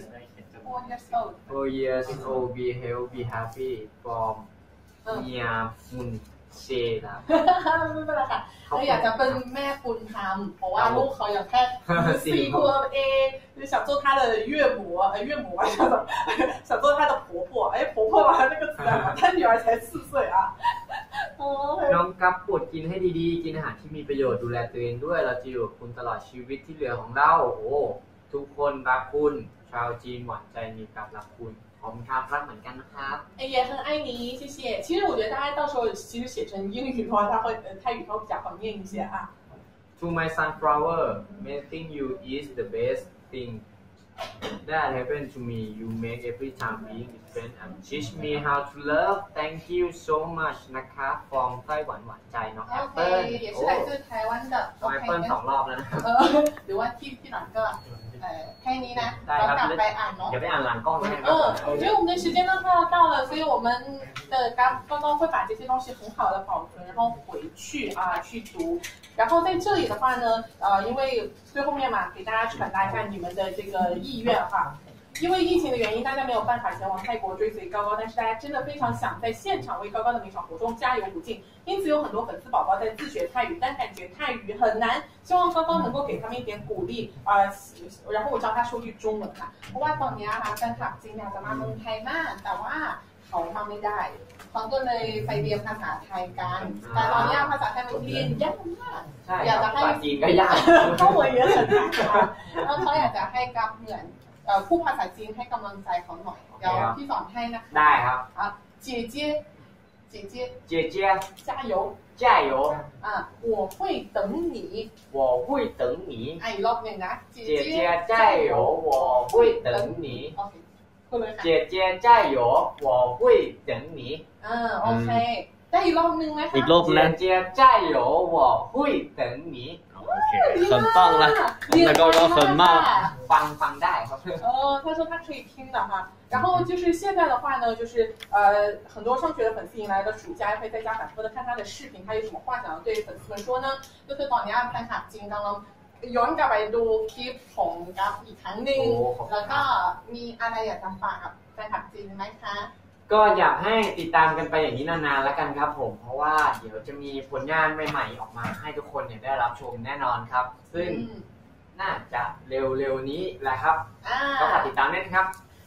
4 years old. Be healthy, be happy from เมียมุนเซนะไม่เป็นไรค่ะเราอยากจะเป็นแม่บุญธรรมเพราะว่าลูกเขาอย่างแค่4 ตัวเอง就想做他的岳母想做他的婆婆婆婆嘛那个词啊他女儿才4岁啊น้องกั๊บปวดกินให้ดีๆกินอาหารที่มีประโยชน์ดูแลตัวเองด้วยเราจะอยู่กับคุณตลอดชีวิตที่เหลือของเราโอ้ทุกคนรักคุณชาวจีนหวานใจมีกับรักคุณขอบคุณครับรักเหมือนกันนะครับ也很爱你谢谢其实我觉得大家到时候其实写成英语的话泰语会比较好念一些啊 To my sunflower meeting you is the best thing that happened to me you make every time being with friend and teach me how to love thank you so much นะคะ from ไต้หวันหวานใจน้องแอปเปิ้ล也是来自台湾的แอปเปิ้ล2 รอบแล้วนะหรือว่าที่หลังก็แค่นี้นะเรากลับไปอ่านเนาะอย่าไปอ่านหลังกล้องนะ因为我们的时间呢快要到了所以我们的刚刚会把这些东西很好的保存然后回去去读然后在这里的话呢因为最后面嘛给大家传达一下你们的这个意愿哈因为疫情的原因，大家没有办法前往泰国追随高高，但是大家真的非常想在现场为高高的每场活动加油鼓劲，因此有很多粉丝宝宝在自学泰语，但感觉泰语很难，希望高高能够给他们一点鼓励然后我教他说句中文ค่ะเพราะว่าตอนนี้แฟนคลับจริงอยากจะมาเมืองไทยมากแต่ว่าเขามาไม่ได้เขาก็เลยไปเรียนภาษาไทยกันแต่ตอนนี้ภาษาไทยมันเรียนยากมากอยากจะให้จีนก็ยากเพราะว่าเยอะเลยแล้วเขาอยากจะให้กับเหมือนพูดภาษาจีนให้กำลังใจเขาหน่อยเดี๋ยวพี่สอนให้นะคะได้ครับ姐姐加油加油我会等你我会等你อีกรอบหนึ่งนะ姐姐加油我会等你姐姐加油我会等你โอเคได้อีกรอบหนึ่งไหมคะอีกรอบนะ姐姐加油我会等你 OK很棒了那高高很慢ฟังได้ครับ他说他可以听的哈然后就是现在的话呢就是很多上学的粉丝迎来了暑假会在家反复的看他的视频他有什么话想要对粉丝们说呢就是ตอนนี้แฟนคลับจริงกำลังย้อนกลับไปดูคลิปของกัฟอีกครั้งหนึ่งแล้วก็มีอะไรอยากจะฝากกับแฟนคลับจริงไหมคะก็อยากให้ติดตามกันไปอย่างนี้นานๆแล้วกันครับผมเพราะว่าเดี๋ยวจะมีผลงานใหม่ๆออกมาให้ทุกคนเนี่ยได้รับชมแน่นอนครับซึ่งน่าจะเร็วๆนี้แหละครับก็ฝากติดตามด้วยนะครับ好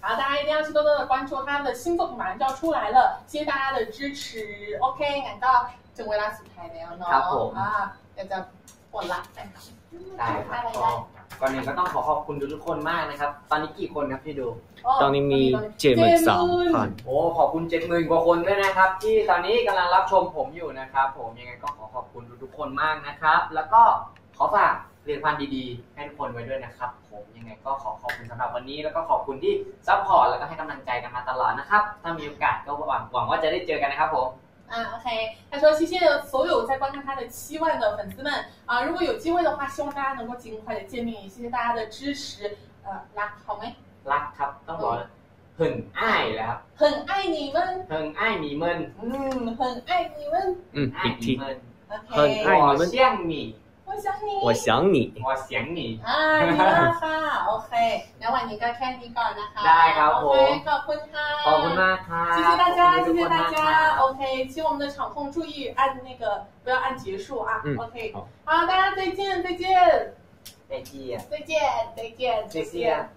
然后大家一定要去多多的关注他的新作品，马上就要出来了，谢谢大家的支持。OK， งั้นก็ถึงเวลาสุดท้ายแล้วเนาะเดี๋ยวจะปลดละไปค่ะได้ครับก่อนอื่นก็ต้องขอบคุณทุกคนมากนะครับตอนนี้กี่คนครับที่ดูตอนนี้มี73,000 โอ้ขอบคุณ 70,000 กว่าคนด้วยนะครับที่ตอนนี้กำลังรับชมผมอยู่นะครับผมยังไงก็ขอบคุณทุกคนมากนะครับแล้วก็ขอฝากผลิตภัณฑ์ดีๆให้ทุกคนไว้ด้วยนะครับผมยังไงก็ขอบคุณสำหรับวันนี้แล้วก็ขอบคุณที่ซัพพอร์ตแล้วก็ให้กำลังใจกันมาตลอดนะครับถ้ามีโอกาสก็หวังว่าจะได้เจอกันนะครับผม OK， 他说谢谢所有在观看他的7万的粉丝们啊！如果有机会的话，希望大家能够尽快的见面，也谢谢大家的支持。รัก好ไหมรักครับต้องบอก很爱แล้ว很爱你们很爱你们很爱你们อีกที很爱你们想你我想你我想你我想你ดีมากค่ะโอเคแล้ววันนี้ก็แค่นี้ก่อนนะคะได้ครับผมขอบคุณค่ะขอบคุณมากครับ谢谢大家谢谢大家 OK 请我们的场控注意按那个不要按结束啊 OK 好大家再见再见再见再见再见再见